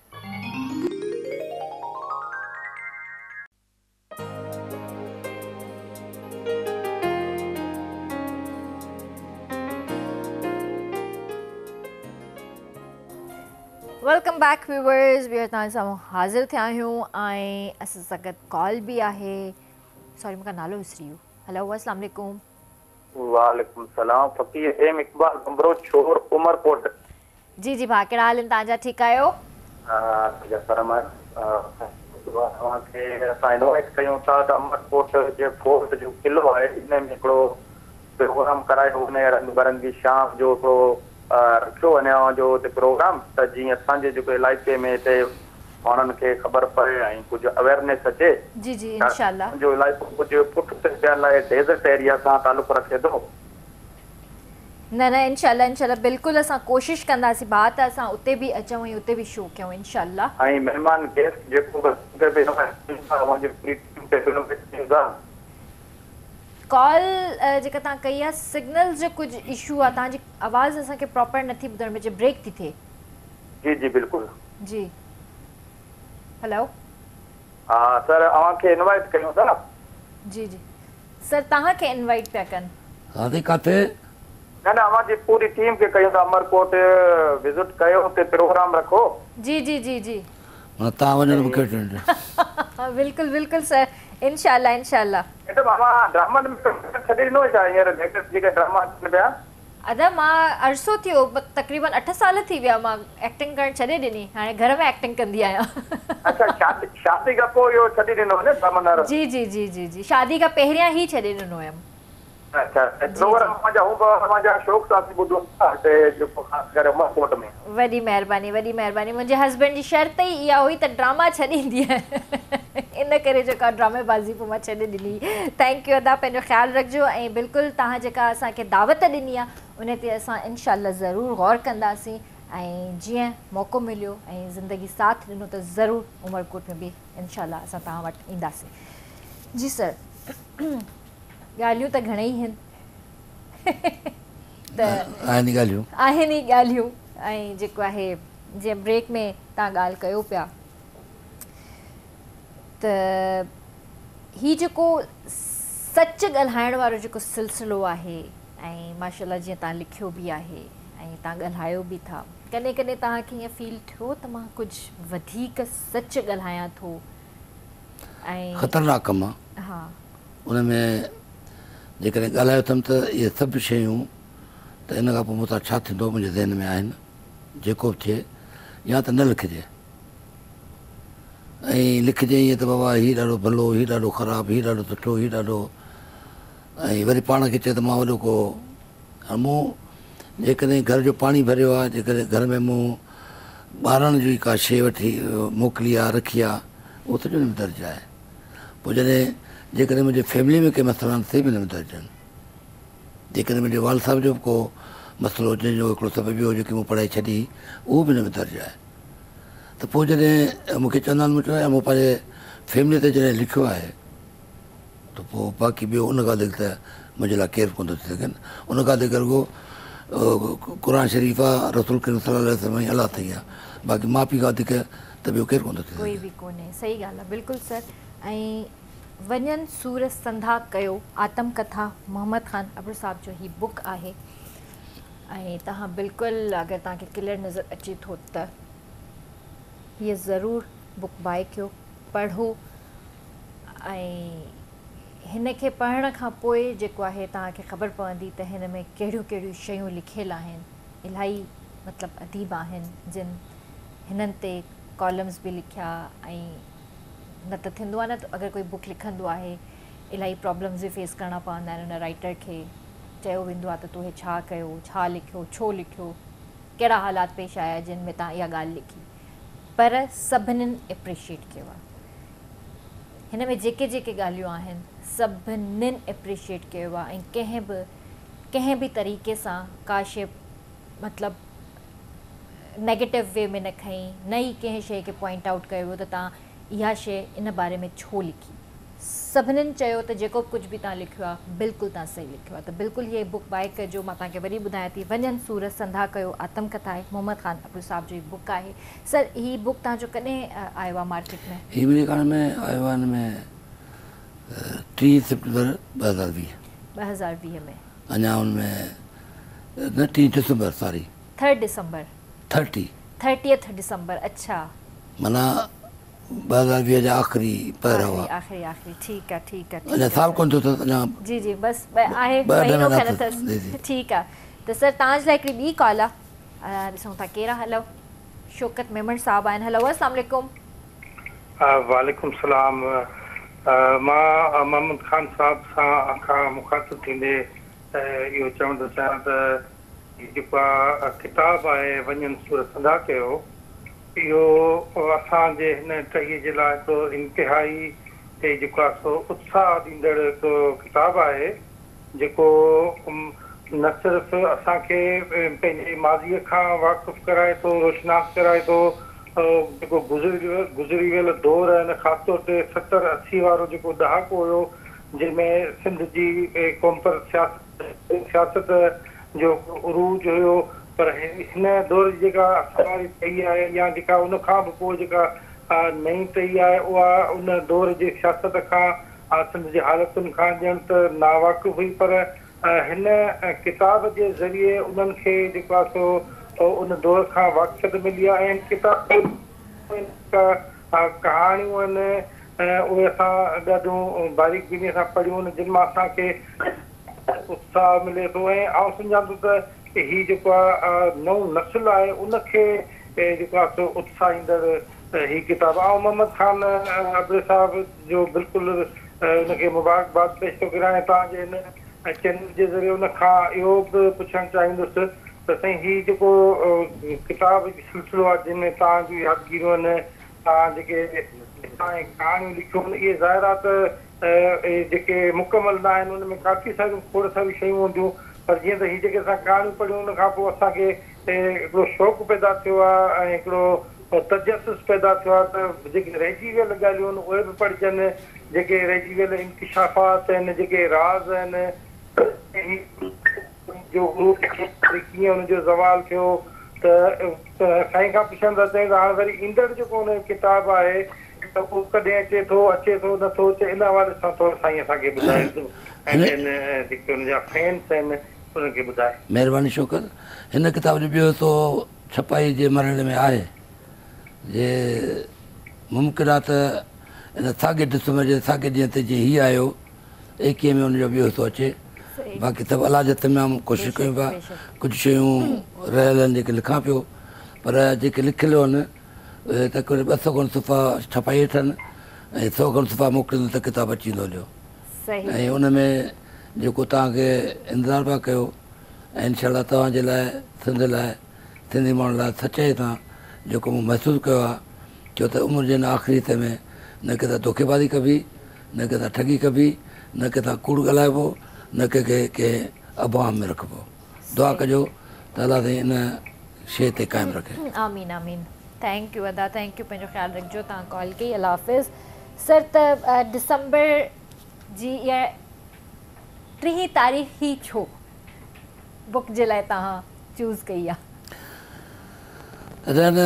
वेलकम बैक व्यूअर्स, ॿीहर तव्हां सां हाज़िर थिया आहियूं ऐं असां सां गॾु कॉल बि आहे। सॉरी, मूंखां नालो विसरी वियो। हेलो, अस्सलाम वालेकुम। वालेकुम सलाम। फ़क़ीर एम इक़बाल बंबरो छोर उमरकोट। जी जी भाउ, कहिड़ा हाल आहिनि तव्हांजा? ठीकु आहियो? तव्हांखे असां इनवाइट कयूं था त उमरकोट जे फोर्ट जो किलो आहे, इन में हिकिड़ो प्रोग्राम करायो, हुन रंग बिरंगी शाम जो हिकिड़ो रखियो वञे जो हुते प्रोग्राम, त जीअं असांजे जेको इलाइक़े में हिते माण्हुनि खे ख़बर पए ऐं कुझु अवेयरनेस अचे। जी जी, इंशाल्लाह। जो इलाइक़ो कुझु पुठिते थियण लाइ डेज़र्ट एरिया सां तालुक़ु रखे थो। न न, इंशाल्लाह इंशाल्लाह, बिल्कुलु असां कोशिशि कंदासीं भाउ त असां उते बि अचूं ऐं उते बि शो कयूं इंशाल्लाह। ऐं महिमान गेस्ट जेको कॉल जेका तव्हां कई आहे, सिग्नल जो कुझु इशू आहे, तव्हांजी आवाज़ असांखे प्रॉपर नथी ॿुधण में अचे, ब्रेक थी थिए। जी जी बिल्कुलु। जी, हेलो। हा सर, अव्हांखे इनवाइट कयूं था। जी जी सर, तव्हांखे इनवाइट पिया कनि। हा ते काथे? न न, अव्हांजी पूरी टीम खे कयूं था, अमरकोट विज़िट कयो, हुते प्रोग्राम रखो। जी जी जी जी, तव्हां वञो मूंखे बिल्कुलु बिल्कुलु सर, इंशाल्लाह इंशाल्लाह। मैडम, अव्हां ड्रामा में छॾे ॾिनो छा हींअर लेटेस्ट जेके ड्रामा अचनि पिया? अदा मां अरसो थियो, तक़रीबन 8 साल थी विया मां एक्टिंग करणु छॾे ॾिनी, हाणे घर में एक्टिंग कंदी आहियां। अच्छा, शादी खां पोइ इहो छॾे ॾिनो न ड्रामा? जी जी जी जी जी, शादी खां पहिरियां ई छॾे ॾिनो हुयमि। अच्छा, वॾी महिरबानी वॾी महिरबानी। मुंहिंजे हस्बैंड जी शर्त ई इहा हुई त ड्रामा छॾे ईंदी आहे, इन करे जेका ड्रामेबाज़ी पोइ मां छॾे ॾिनी। थैंक यू अदा, पंहिंजो ख़्यालु रखिजो ऐं बिल्कुलु तव्हां जेका असांखे दावत ॾिनी आहे उन ते असां इनशाला ज़रूरु गौर कंदासीं ऐं जीअं मौक़ो मिलियो ऐं ज़िंदगी साथ ॾिनो त ज़रूरु उमरकोट में बि इनशाला असां तव्हां वटि ईंदासीं। जी सर, ॻाल्हियूं त घणेई आहिनि, त आहिनि ई ॻाल्हियूं, ऐं जेको आहे जीअं ब्रेक में तव्हां ॻाल्हि कयो पिया त ही जेको सच ॻाल्हाइण वारो जेको सिलसिलो आहे, ऐं माशाल्लाह जीअं तव्हां लिखियो बि आहे ऐं तव्हां ॻाल्हायो बि था, कॾहिं कॾहिं तव्हांखे ईअं फील थियो त मां कुझु वधीक सच ॻाल्हायां थो? ऐं ख़तरनाक कमु आहे। हा, उन में जेकॾहिं ॻाल्हायो अथमि त इहे सभु शयूं त इन खां पोइ मूंसां छा थींदो मुंहिंजे ज़हन में आहिनि, जेको बि थिए या त न लिखिजे। ऐं लिखिजांइ ईअं त बाबा हीउ ॾाढो भलो, हीउ ॾाढो ख़राबु, हीउ ॾाढो सुठो, हीउ ॾाढो, ऐं वरी पाण खे चए त मां वॾो को मूं जेकॾहिं घर जो पाणी भरियो आहे, जेकॾहिं घर में मूं ॿारनि जी का शइ वठी मोकिली आहे, रखी आहे, उहो सॼो हिन में दर्ज आहे। पोइ जेकॾहिं मुंहिंजे फैमिली में कंहिं मसइला थिए बि हिन में दर्ज आहिनि। जेकॾहिं मुंहिंजे वाल साहिब जो को मसइलो हुजे, जो हिकिड़ो सबबु ॿियो जेकी मूं पढ़ाई छॾी, उहो बि हिन में दर्ज आहे। त पोइ जॾहिं मूंखे चवंदा आहिनि, मूं मूं पंहिंजे फैमिली ते जॾहिं लिखियो आहे, त पोइ बाक़ी ॿियो उन खां वधीक त मुंहिंजे लाइ केरु कोन थो थी सघनि। उन खां वधीक रुॻो क़ुर शरीफ़ आहे, रसूल करीम सल्लल्लाहु अलैहि वसल्लम जी अलाह ताईं आहे, बाक़ी माउ पीउ खां वधीक त ॿियो केरु कोन थो थी सघे। कोई बि कोन्हे, सही ॻाल्हि आहे, बिल्कुलु सर। ऐं वञनि सूर संधा कयो, आत्मकथा मोहम्मद ख़ान अब्र साहब जो ही बुक आहे। ऐं तव्हां बिल्कुलु अगरि तव्हांखे क्लियर नज़र अचे थो त हीअ ज़रूरु बुक बाय कयो, पढ़ो। ऐं हिन खे पढ़ण खां पोइ जेको आहे तव्हांखे ख़बर पवंदी त हिन में कहिड़ियूं कहिड़ियूं शयूं लिखियलु आहिनि। इलाही मतिलबु अदीब आहिनि जिन हिननि ते कॉलम्स बि लिखिया। ऐं न त थींदो आहे न, त अगरि कोई बुक लिखंदो आहे इलाही प्रॉब्लम्स बि फेस करणा पवंदा आहिनि। हुन राइटर खे चयो वेंदो आहे त तूं हे छा कयो, छा लिखियो, छो लिखियो, कहिड़ा हालात पेश आया जिन में तव्हां इहा ॻाल्हि लिखी। पर सभिनीनि एप्रिशिएट कयो आहे। हिन में जेके जेके ॻाल्हियूं आहिनि सभिनीनि एप्रिशिएट कयो आहे। ऐं कंहिं बि तरीक़े सां का शइ मतिलबु नेगेटिव वे में न खईं, न ई कंहिं शइ खे पॉइंट आउट कयो त तव्हां इहा शइ इन बारे में छो लिखी। सभिनीनि चयो त जेको कुझु बि तव्हां लिखियो आहे बिल्कुलु तव्हां सही लिखियो आहे। त बिल्कुलु हीअ बुक बाय कजो। मां तव्हांखे वरी ॿुधायां थी, वञनि सूरत संधा कयो, आत्मकथा आहे, मोहम्मद ख़ान अब्र साहब जो बुक आहे। सर हीअ बुक तव्हांजो कॾहिं आयो आहे मार्केट में? हीअ मुंहिंजे कान में आयो आहे हिन में 30 सितंबर 2020 में। अञा हुनमें न 3 दिसंबर सॉरी 3 दिसंबर 30 दिसंबर। अच्छा, माना 2020 जा आख़िरी पहिरियों हुआ। आख़िरी ठीकु आहे। अञा साल कोन थियो अथसि अञा। जी बसि आहे महीनो खनि अथसि। ठीकु आहे। त सर तव्हांजे लाइ हिकिड़ी ॿी कॉल आहे, ॾिसूं था केरु आहे। हलो, शौकत मेमन साहब आहिनि। हलो, अस्सलाम वालेकुम। वालेकुम सलाम। मां मोहम्मद ख़ान साहब खां मुखातिब थींदे इहो चवणु थो चाहियां त जेको किताबु आहे वञनि सूरत संधा कयो, इहो असांजे हिन टहीअ जे लाइ हिकिड़ो इंतिहाई जेको आहे सो उत्साह ॾींदड़ हिकिड़ो किताबु आहे, जेको न सिर्फ़ु असांखे पंहिंजे माज़ीअ खां वाक़ुफ़ु कराए थो, रोशनास कराए थो, जेको गुज़री वियल दौर आहे, ख़ासि तौर ते 70-80 वारो जेको ॾहाको हुयो जंहिंमें सिंध जी क़ौम पर सियासत जो उरूज हुयो। पर हिन दौर जी जेका असां वारी टही आहे या जेका उन खां बि पोइ जेका नई टही आहे, उहा उन दौर जी सियासत खां सिंध जी हालतुनि खां ॼण त नावाक़ुफ़ हुई। पर हिन किताब जे ज़रिए उन्हनि खे जेको आहे सो उन दौर खां वाक़िफ़ियत मिली आहे। ऐं किताब कहाणियूं आहिनि, उहे असां ॾाढियूं बारीक बीनीअ सां पढ़ियूं आहिनि, जिन मां असांखे उत्साह मिले थो। ऐं आउं सम्झां थो त हीअ जेको आहे नओं नस्ल आहे उनखे जेको आहे सो उत्साह ईंदड़ हीअ किताबु आहे। मोहम्मद ख़ान अब्र साहब जो बिल्कुलु उनखे मुबारकबाद पेश थो करां। तव्हांजे हिन चैनल जे ज़रिए उनखां इहो बि पुछणु चाहींदुसि त साईं हीअ जेको किताब सिलसिलो आहे जंहिंमें तव्हांजी यादगिरियूं आहिनि, तव्हां जेके कहाणियूं लिखियूं आहिनि, इहे ज़ाहिर आहे त जेके मुकमल न आहिनि, उनमें काफ़ी सारियूं खोड़ सारियूं शयूं हूंदियूं। पर जीअं त हीअ जेके असां कहाणियूं पढ़ियूं उन खां पोइ असांखे हिकिड़ो शौक़ु पैदा थियो आहे ऐं हिकिड़ो तजसुस पैदा थियो आहे त जेके रहिजी वियल ॻाल्हियूं आहिनि उहे बि पढ़जनि, जेके रहिजी वियल इंकिशाफ़ात आहिनि, जेके राज़ आहिनि, कीअं हुनजो ज़वाल थियो। त साईं खां पुछण था चाहियूं त हाणे वरी ईंदड़ जेको हुन किताबु आहे त उहो कॾहिं अचे थो नथो अचे, इन हवाले सां थोरो साईं असांखे ॿुधाईंदो ऐं जेके हुनजा फैन्स आहिनि उनखे ॿुधाए। महिरबानी शौकत। हिन किताब जो ॿियो हिसो छपाई जे मरहले में आहे, जे मुमकिन आहे त हिन साॻे दिसंबर जे साॻे ॾींहं ते जीअं हीअ आयो 21 में हुनजो ॿियो हिसो अचे। बाक़ी सभु अलाह जे तमामु कोशिशि कयूं पिया। कुझु शयूं रहियल आहिनि जेके लिखां पियो, पर जेके लिखियलु आहिनि तकरीबन 200 खनि सुफ़ा छपाई अथनि ऐं 100 खनि सुफ़ा मोकिलींदो त किताबु अची वेंदो हलियो ऐं उन में जेको तव्हांखे इंतज़ारु पिया कयो ऐं इनशाला तव्हांजे लाइ सिंधी माण्हुनि लाइ सचाई सां जेको मूं महसूसु कयो आहे छो त उमिरि जे आख़िरी हिस्से में न कंहिंसां धोखेबाज़ी कबी न कंहिंसां ठगी कबी न कंहिंसां कूड़ ॻाल्हाइबो न कंहिंखे अबाम में रखिबो दुआ कजो त अलाह साईं इन शइ ते क़ाइमु रखे आमीन आमीन थैंक यू अदा थैंक यू पंहिंजो ख़्यालु रखिजो तव्हां कॉल कई अल्लाह हाफ़िज़ सर त दिसंबर जी इहा 3 तारीख़ ही छो बुक जे लाइ तव्हां चूज़ कई आहे अदा न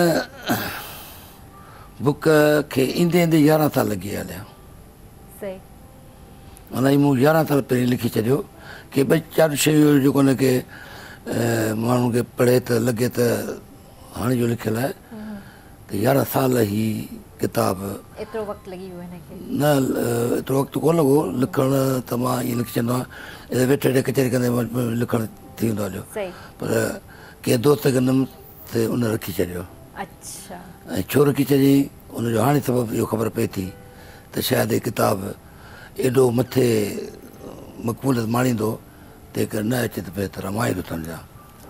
बुक खे ईंदे ईंदे 11 साल लॻी हलिया सही माना मूं 11 साल पहिरीं लिखी छॾियो की ॿ चारि शयूं जेको हुनखे माण्हू खे पढ़े त लॻे त हाणे जो लिखियलु आहे त 11 साल ई किताब एतिरो वक़्तु लॻी वियो हिनखे न एतिरो वक़्तु कोन लॻो लिखणु त मां ईअं लिखी छॾींदो आहियां वेठे वेठे कचहरी कंदे लिखणु थी वेंदो हलियो पर कंहिं दोस्त खे त उन रखी छॾियो अच्छा ऐं छो रखी छॾी उनजो हाणे सबबु इहो ख़बर पए थी त शायदि हीअ किताबु एॾो मथे मक़बूलियत माणींदो तंहिं करे न अचे त बहितर मां ई ॾिसण ॾियां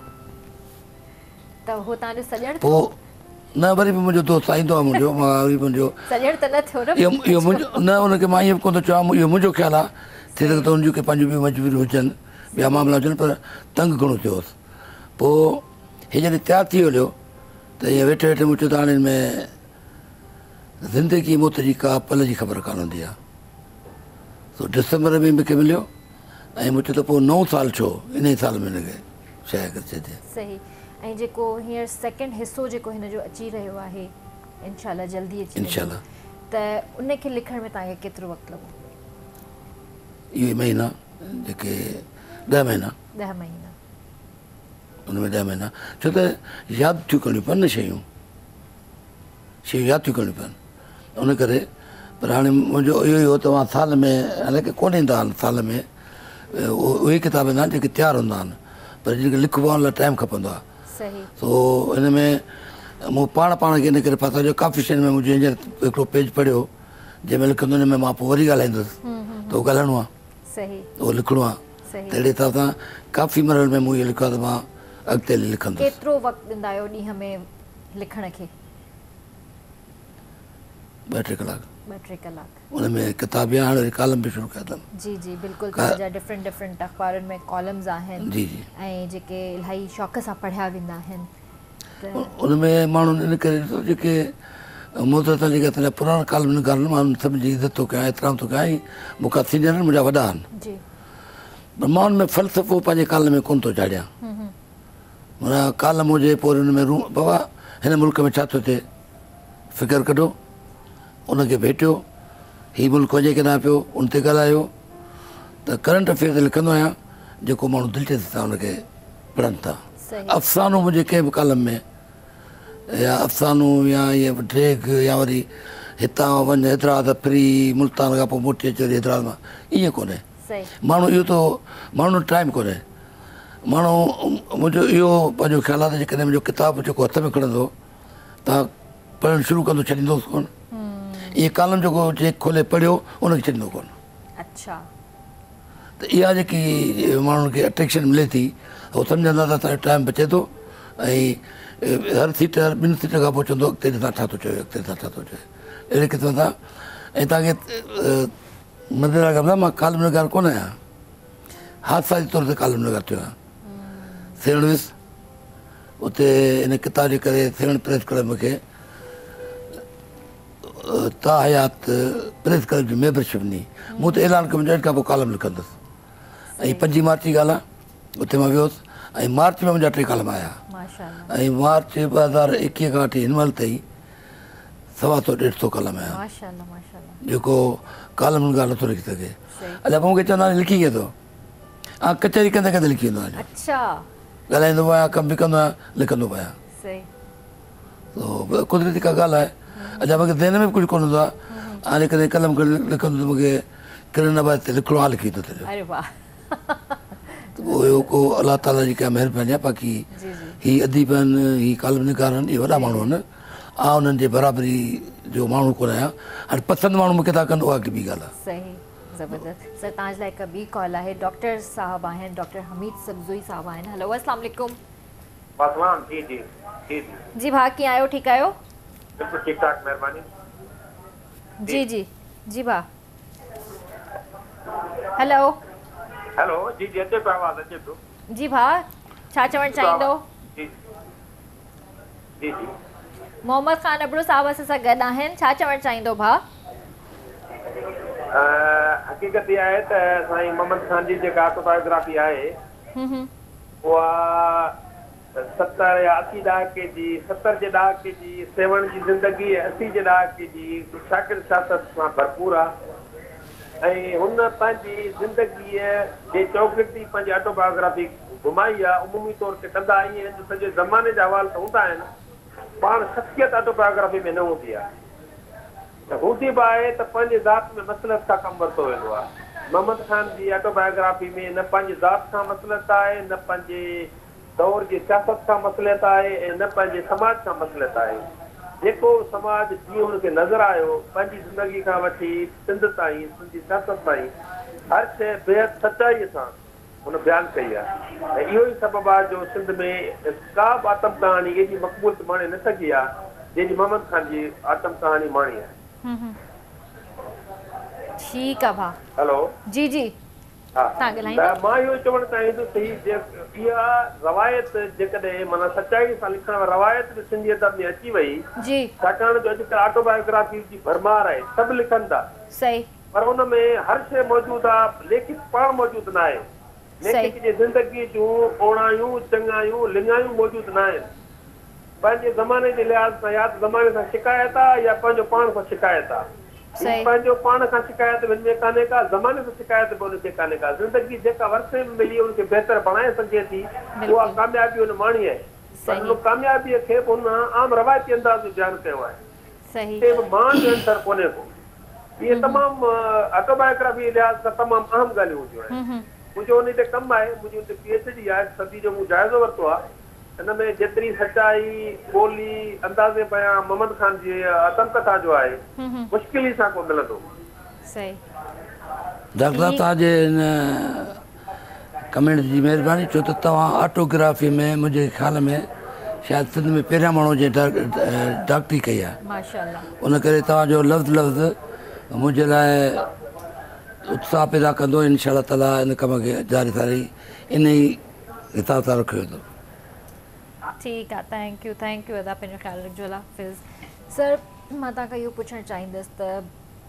त उहो तव्हांजो सॼण पोइ न वरी बि मुंहिंजो दोस्त ईंदो आहे मुंहिंजो मां वरी मुंहिंजो सॼण त न थियो न इहो मुंहिंजो न उनखे मां ईअं बि कोन थो चवां इहो मुंहिंजो ख़्यालु आहे थी सघे त उनजूं के पंहिंजूं ॿियूं मजबूरियूं हुजनि ॿिया मामला हुजनि पर तंग घणो थियोसि पोइ हीअ जॾहिं तयारु थी हलियो त ईअं वेठे वेठे मूं चयो त हाणे हिन में ज़िंदगी मौत जी का पल जी ख़बर कान हूंदी आहे सो डिसंबर में मूंखे मिलियो ऐं मूं चयो त पोइ 9 साल छो इन ई साल में हिनखे शइ करे छॾिजे सही ऐं जेको हींअर सेकेंड हिसो जेको हिन जो अची रहियो आहे इंशाल्लाह जल्दी अची इंशाल्लाह त उनखे लिखण में तव्हांखे केतिरो वक़्तु लॻो इहे महीना जेके 10 महीना 10 महीना उनमें 10 महीना छो त यादि थियूं करणियूं पवनि न शयूं यादि थियूं करणियूं पवनि उन करे पर हाणे मुंहिंजो इहो ई हो त मां साल में हालांकि कोन ईंदा आहिनि साल में उहे किताब ईंदा आहिनि जेके तयारु हूंदा आहिनि पर जिनखे लिखिबो आहे उन लाइ टाइम खपंदो आहे सो हिन में मूं पाण खे इन करे फाथो जो काफ़ी शयुनि में मुंहिंजो हींअर हिकिड़ो पेज पढ़ियो जंहिंमें लिखंदो हुन में मां पोइ वरी ॻाल्हाईंदुसि त उहो ॻाल्हाइणो आहे उहो लिखिणो आहे त अहिड़े हिसाब सां काफ़ी मरहल में मूं इहो लिखियो आहे त मां अॻिते लिखंदुसि केतिरो वक़्तु ॾींदा आहियो ॾींहं में लिखण खे 2-3 कलाक 2-3 कलाक उन में किताब या हाणे कॉलम बि शुरू कया अथमि जी जी बिल्कुलु तव्हांजा डिफरेंट अख़बारुनि में कॉलम्स आहिनि जी जी ऐं जेके इलाही शौक़ सां पढ़िया वेंदा आहिनि उन में माण्हू इन करे जेके मोहतरत जेके असांजा पुराणा कॉलम निकारनि मां सभिनी जी इज़त थो कयां एतिराम थो कयां ऐं मूंखां सीनियर आहिनि मुंहिंजा वॾा आहिनि पर मां हुन में फ़लसफ़ो पंहिंजे कॉलम में कोन थो चाढ़ियां माना कॉलम हुजे पोइ हुन में बाबा हिन मुल्क में छा थो थिए फ़िकर कढो उनखे भेटियो हीउ मुल्क वञे किथां पियो उन ते ॻाल्हायो त करंट अफेयर ते लिखंदो आहियां जेको माण्हू दिलचस्पी सां हुनखे पढ़नि था अफ़सानो मुंहिंजे कंहिं बि कॉलम में या अफ़सानो या इअं ड्रेग या वरी हितां वञ हैदराबाद फ्री मुल्तान खां पोइ मोटी अचे वरी हैदराबाद मां ईअं कोन्हे माण्हू इहो त माण्हू टाइम कोन्हे माण्हू मुंहिंजो इहो पंहिंजो ख़्यालु आहे त जेकॾहिं मुंहिंजो किताबु जेको हथ में खणंदो तव्हां पढ़णु शुरू कंदो छॾींदोसि कोन इहे कॉलम जेको चेक खोले पढ़ियो उनखे छॾींदो कोन अच्छा त इहा जेकी माण्हुनि खे अट्रेक्शन मिले थी उहो सम्झंदा त असांजो टाइम बचे थो ऐं हर सीट 2 सीट खां पोइ चवंदो अॻिते ॾिसां छा थो चए अॻिते ॾिसां छा थो चए अहिड़े क़िस्म सां ऐं तव्हांखे मदद कंदा मां कॉलम नगार कोन आहियां हादसा जे तौर ते कॉलम नगार थियो आहियां सेण वियुसि उते हिन किताब जे करे सेण प्रेस क्लब मूंखे ता हयात प्रेस क्लब जी मेंबरशिप ॾिनी मूं त ऐलान कयो मुंहिंजो खां पोइ कॉलम लिखंदुसि ऐं 5 मार्च जी ॻाल्हि आहे उते मां वियुसि ऐं मार्च में मुंहिंजा 3 कॉलम आया ऐं मार्च 2021 खां वठी हिन महिल ताईं 125-150 कॉलम आया जेको कॉलम ॻाल्हि नथो लिखी सघे अलाए पोइ मूंखे चवंदा लिखी कीअं थो कचहरी कंदे कंदे लिखी वेंदो आहियां ॻाल्हाईंदो बि आहियां कमु बि कंदो आहियां लिखंदो बि आहियां कुदरती का ॻाल्हि आहे अच्छा मूंखे ज़हन में बि कुझु कोन हूंदो आहे हाणे कॾहिं कलम लिखंदो त मूंखे किरण आबाद ते लिखिणो आहे लिखी थो छॾियो पोइ इहो को अलाह ताला जी का महिरबानी आहे बाक़ी हीअ अदीब आहिनि हीअ कॉलम निकार आहिनि इहे वॾा माण्हू आहिनि उन्हनि जे बराबरी जो माण्हू कोन आहियां। हाणे पसंदि माण्हू मूंखे था कनि उहा हिकिड़ी ॿी ॻाल्हि आहे। सही, ज़बरदस्त। सर तव्हांजे लाइ हिकु ॿी कॉल आहे, डॉक्टर साहब आहिनि, डॉक्टर हमीद सबज़ुई साहब आहिनि। हेलो, अस्सलाम वालेकुम। वालेकुम। जी जी जी जी भाउ, कीअं आहियो? ठीकु आहियो? बिल्कुलु ठीकु ठाक, महिरबानी। जी जी जी भाउ। हेलो हेलो, जी जी अचे पियो, आवाज़ अचे पियो। जी भाउ, छा चवणु चाहींदो? जी जी जी मोहम्मद ख़ान अबड़ो साहब असां सां गॾु आहिनि, छा चवणु चाहींदो भाउ? हक़ीक़त इहा आहे त साईं मोहम्मद ख़ान जी जेका ऑटोबायोग्राफी आहे उहा 70 या 80 ॾहाके जी, 70 जे ॾहाके जी, 70 जी ज़िंदगी, 80 जे ॾहाके जी शाकिर सियासत सां भरपूर आहे। ऐं हुन पंहिंजी ज़िंदगीअ जे चौखट ते पंहिंजी ऑटोबायोग्राफी घुमाई आहे। उमूमी तौर ते कंदा ईअं जो सॼे ज़माने जा अहवाल त हूंदा आहिनि, पाण शख़्सियत ऑटोबायोग्राफी में न हूंदी आहे। त हूंदी बि आहे त पंहिंजे ज़ात में मसलत सां कमु वरितो वेंदो आहे। मोहम्मद ख़ान जी ऑटोबायोग्राफी में न पंहिंजी ज़ात सां मसलत आहे, न पंहिंजे दौर जी सियासत सां मसलियत आहे, ऐं न पंहिंजे समाज सां मसलियत आहे। जेको समाज जीअं हुनखे नज़र आयो पंहिंजी ज़िंदगी खां वठी सिंध ताईं, सिंधी सियासत ताईं, हर शइ बेहद सचाईअ सां हुन बयानु कई आहे। ऐं इहो ई सबबु आहे जो सिंध में का बि आतम कहाणी एॾी मक़बूल माणे न सघी आहे जंहिंजी मोहम्मद ख़ान जी आतम कहाणी माणी आहे। ठीकु आहे भाउ। हेलो, जी जी मां इहो चवणु चाहींदुसि इहा रवायत जेकॾहिं माना सचाई सां लिखण वारी रवायत बि सिंधी अदब में अची वई, छाकाणि जो अॼुकल्ह ऑटोबायोग्राफी जी भरमार आहे, सभु लिखनि था, सही, पर हुन में हर शइ मौजूदु आहे, लेखित पाण मौजूदु न आहे। लेखित जे ज़िंदगी जूं ओणायूं, चङायूं, लिङायूं मौजूदु न आहिनि। पंहिंजे ज़माने जे लिहाज़ सां या ज़माने सां शिकायत आहे या पंहिंजो पाण सां शिकायत आहे। पंहिंजो पाण खां शिकायत हिन में कान्हे का, ज़माने सां शिकायत बि हुनखे कान्हे का। ज़िंदगी जेका वरसे में मिली हुनखे बहितर बणाए सघे थी, उहा कामयाबी हुन माणी आहे। पर हुन कामयाबीअ खे हुन आम रवायती अंदाज़ में बयानु कयो आहे। मान जो अंतर कोन्हे को। इहे तमामु ऑटोबायोग्राफी जे लिहाज़ सां तमामु अहम ॻाल्हियूं हूंदियूं आहिनि। मुंहिंजो हुन ते कमु आहे, मुंहिंजी हुते PhD आहे, सदी जो मूं जाइज़ो वरितो आहे। हिन में जेतिरी सचाई, ॿोली, अंदाज़े बयां मोहम्मद ख़ान जी आतमकथा जो आहे, मुश्किल ई सां को मिलंदो। सही। डॉक्टर साहब, तव्हांजे हिन कमेंट जी महिरबानी, छो त तव्हां ऑटोग्राफी में मुंहिंजे ख़्याल में शायदि सिंध में पहिरियां माण्हू जे डॉक्टरी कई आहे। माशाअल्लाह। उन करे तव्हांजो लफ़्ज़ मुंहिंजे लाइ उत्साह पैदा कंदो। इंशाअल्लाह ताला इन कम खे जारी सारी इन ई हिसाब सां रखियो वेंदो। ठीकु आहे, थैंक यू अदा, पंहिंजो ख़्यालु रखिजो। अला हाफ़िज़। सर, मां तव्हांखां इहो पुछणु चाहींदसि त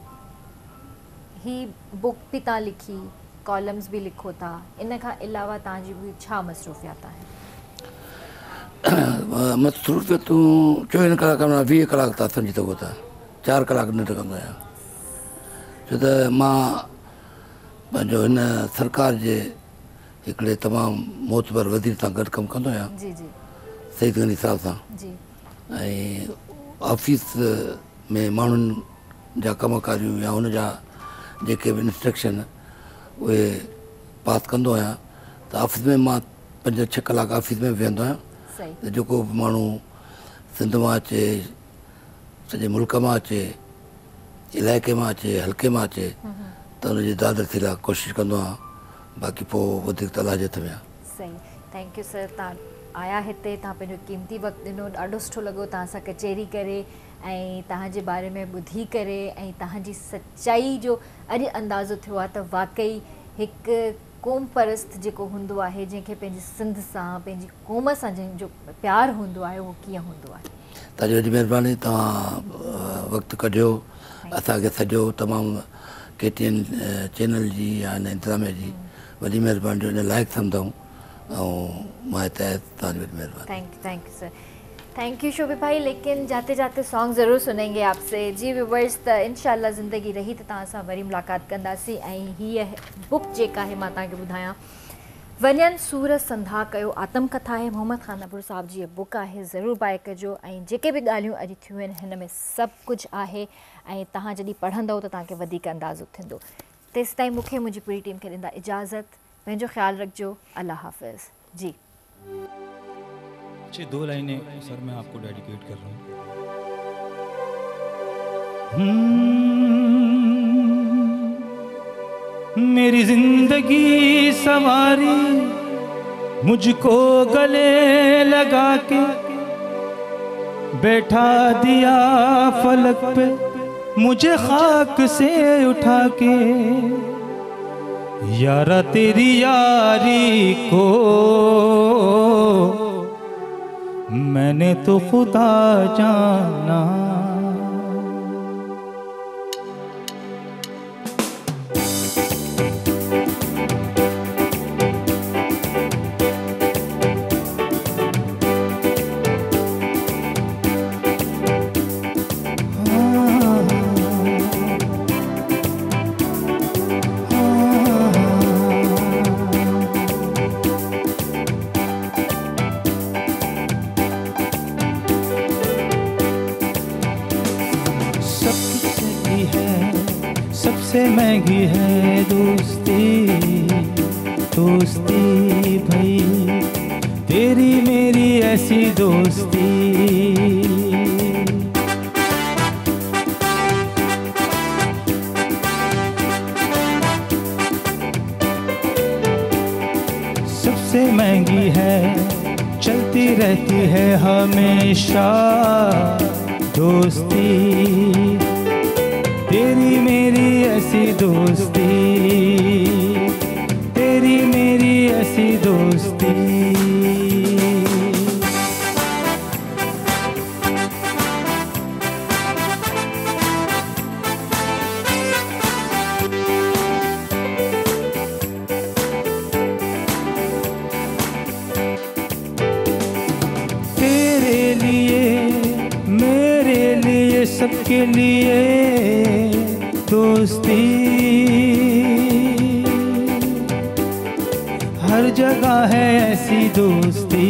ही बुक बि तव्हां लिखी, कॉलम्स बि लिखो था, इन खां अलावा तव्हांजी ॿी छा मसरूफ़ियात आहिनि? मसरूफ़ियतूं 24 कलाक मां 20 कलाक तव्हां सम्झी सघो था। 4 कलाक निंड कंदो आहियां, छो त मां पंहिंजो हिन सरकार जे हिकिड़े तमामु मोतबर वज़ीर सां गॾु कमु कंदो आहियां, सईद गनी साहब सां। ऐं ऑफिस में माण्हुनि जा कमकारियूं या हुन जा जेके बि इंस्ट्रक्शन उहे पास कंदो आहियां। त ऑफिस में मां 5-6 कलाक ऑफिस में वेहंदो आहियां। त जेको बि माण्हू सिंध मां अचे, सॼे मुल्क मां अचे, इलाइक़े मां अचे, हल्के मां अचे, त हुनजी दादरसी लाइ कोशिशि कंदो आहियां। बाक़ी पोइ वधीक त अलाह जे हथ में आहे। सही, थैंक यू सर। तव्हां आया हिते, तव्हां पंहिंजो क़ीमती वक़्तु ॾिनो, ॾाढो सुठो लॻो तव्हां सां कचहरी करे ऐं तव्हांजे बारे में ॿुधी करे ऐं तव्हांजी सचाई जो अॼु अंदाज़ो थियो आहे त वाक़ई हिकु क़ौम परस्त जेको हूंदो आहे, जंहिंखे पंहिंजी सिंध सां, पंहिंजी क़ौम सां जंहिंजो प्यारु हूंदो आहे, उहो कीअं हूंदो आहे। तव्हांजी वॾी महिरबानी, तव्हां वक़्तु कढियो असांखे सॼो तमामु KTN चैनल जी या हिन इंतज़ामिया जी वॾी महिरबानी जो हिन लाइक़ु सम्झूं ऐं मां हिते तव्हांजी वॾी महिरबानी। Thank you sir, thank you Shobhit भाई। लेकिन जाते जाते सॉन्ग ज़रूरु सुनेंगे आपसे। जी व्यूवर्स, त इंशाअल्लाह ज़िंदगी रही त तव्हां सां वरी मुलाक़ात कंदासीं। ऐं हीअ बुक जेका आहे मां तव्हांखे ॿुधायां, वञनि सूर संधा कयो, आतमकथा आहे, मोहम्मद ख़ान अबड़ो साहब जी बुक आहे, ज़रूरु बाय कजो। ऐं जेके बि ॻाल्हियूं अॼु थियूं आहिनि हिन में सभु कुझु आहे ऐं तव्हां जॾहिं पढ़ंदव त तव्हांखे वधीक अंदाज़ो थींदो। तेसि ताईं मूंखे मुंहिंजी पूरी टीम खे ॾींदा इजाज़त। पंहिंजो ख़्यालु रखिजो। अल्लाह हाफ़िज़। जी 2 लाइनें सर मैं आपको डेडिकेट कर रहा हूँ। मेरी जिंदगी सवारी मुझको गले लगा के बैठा दिया फलक पे मुझे खाक से उठा के। यारा तेरी यारी को मैंने तो खुदा जाना। सबसे महंगी है दोस्ती, दोस्ती भाई तेरी मेरी ऐसी दोस्ती। सबसे महंगी है, चलती रहती है हमेशा दोस्ती तेरी मेरी ऐसी दोस्ती, तेरी मेरी ऐसी दोस्ती। तेरे लिए मेरे लिए सबके लिए दोस्ती, हर जगह है ऐसी दोस्ती।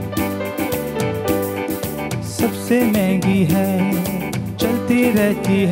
सबसे महंगी है, चलती रहती है।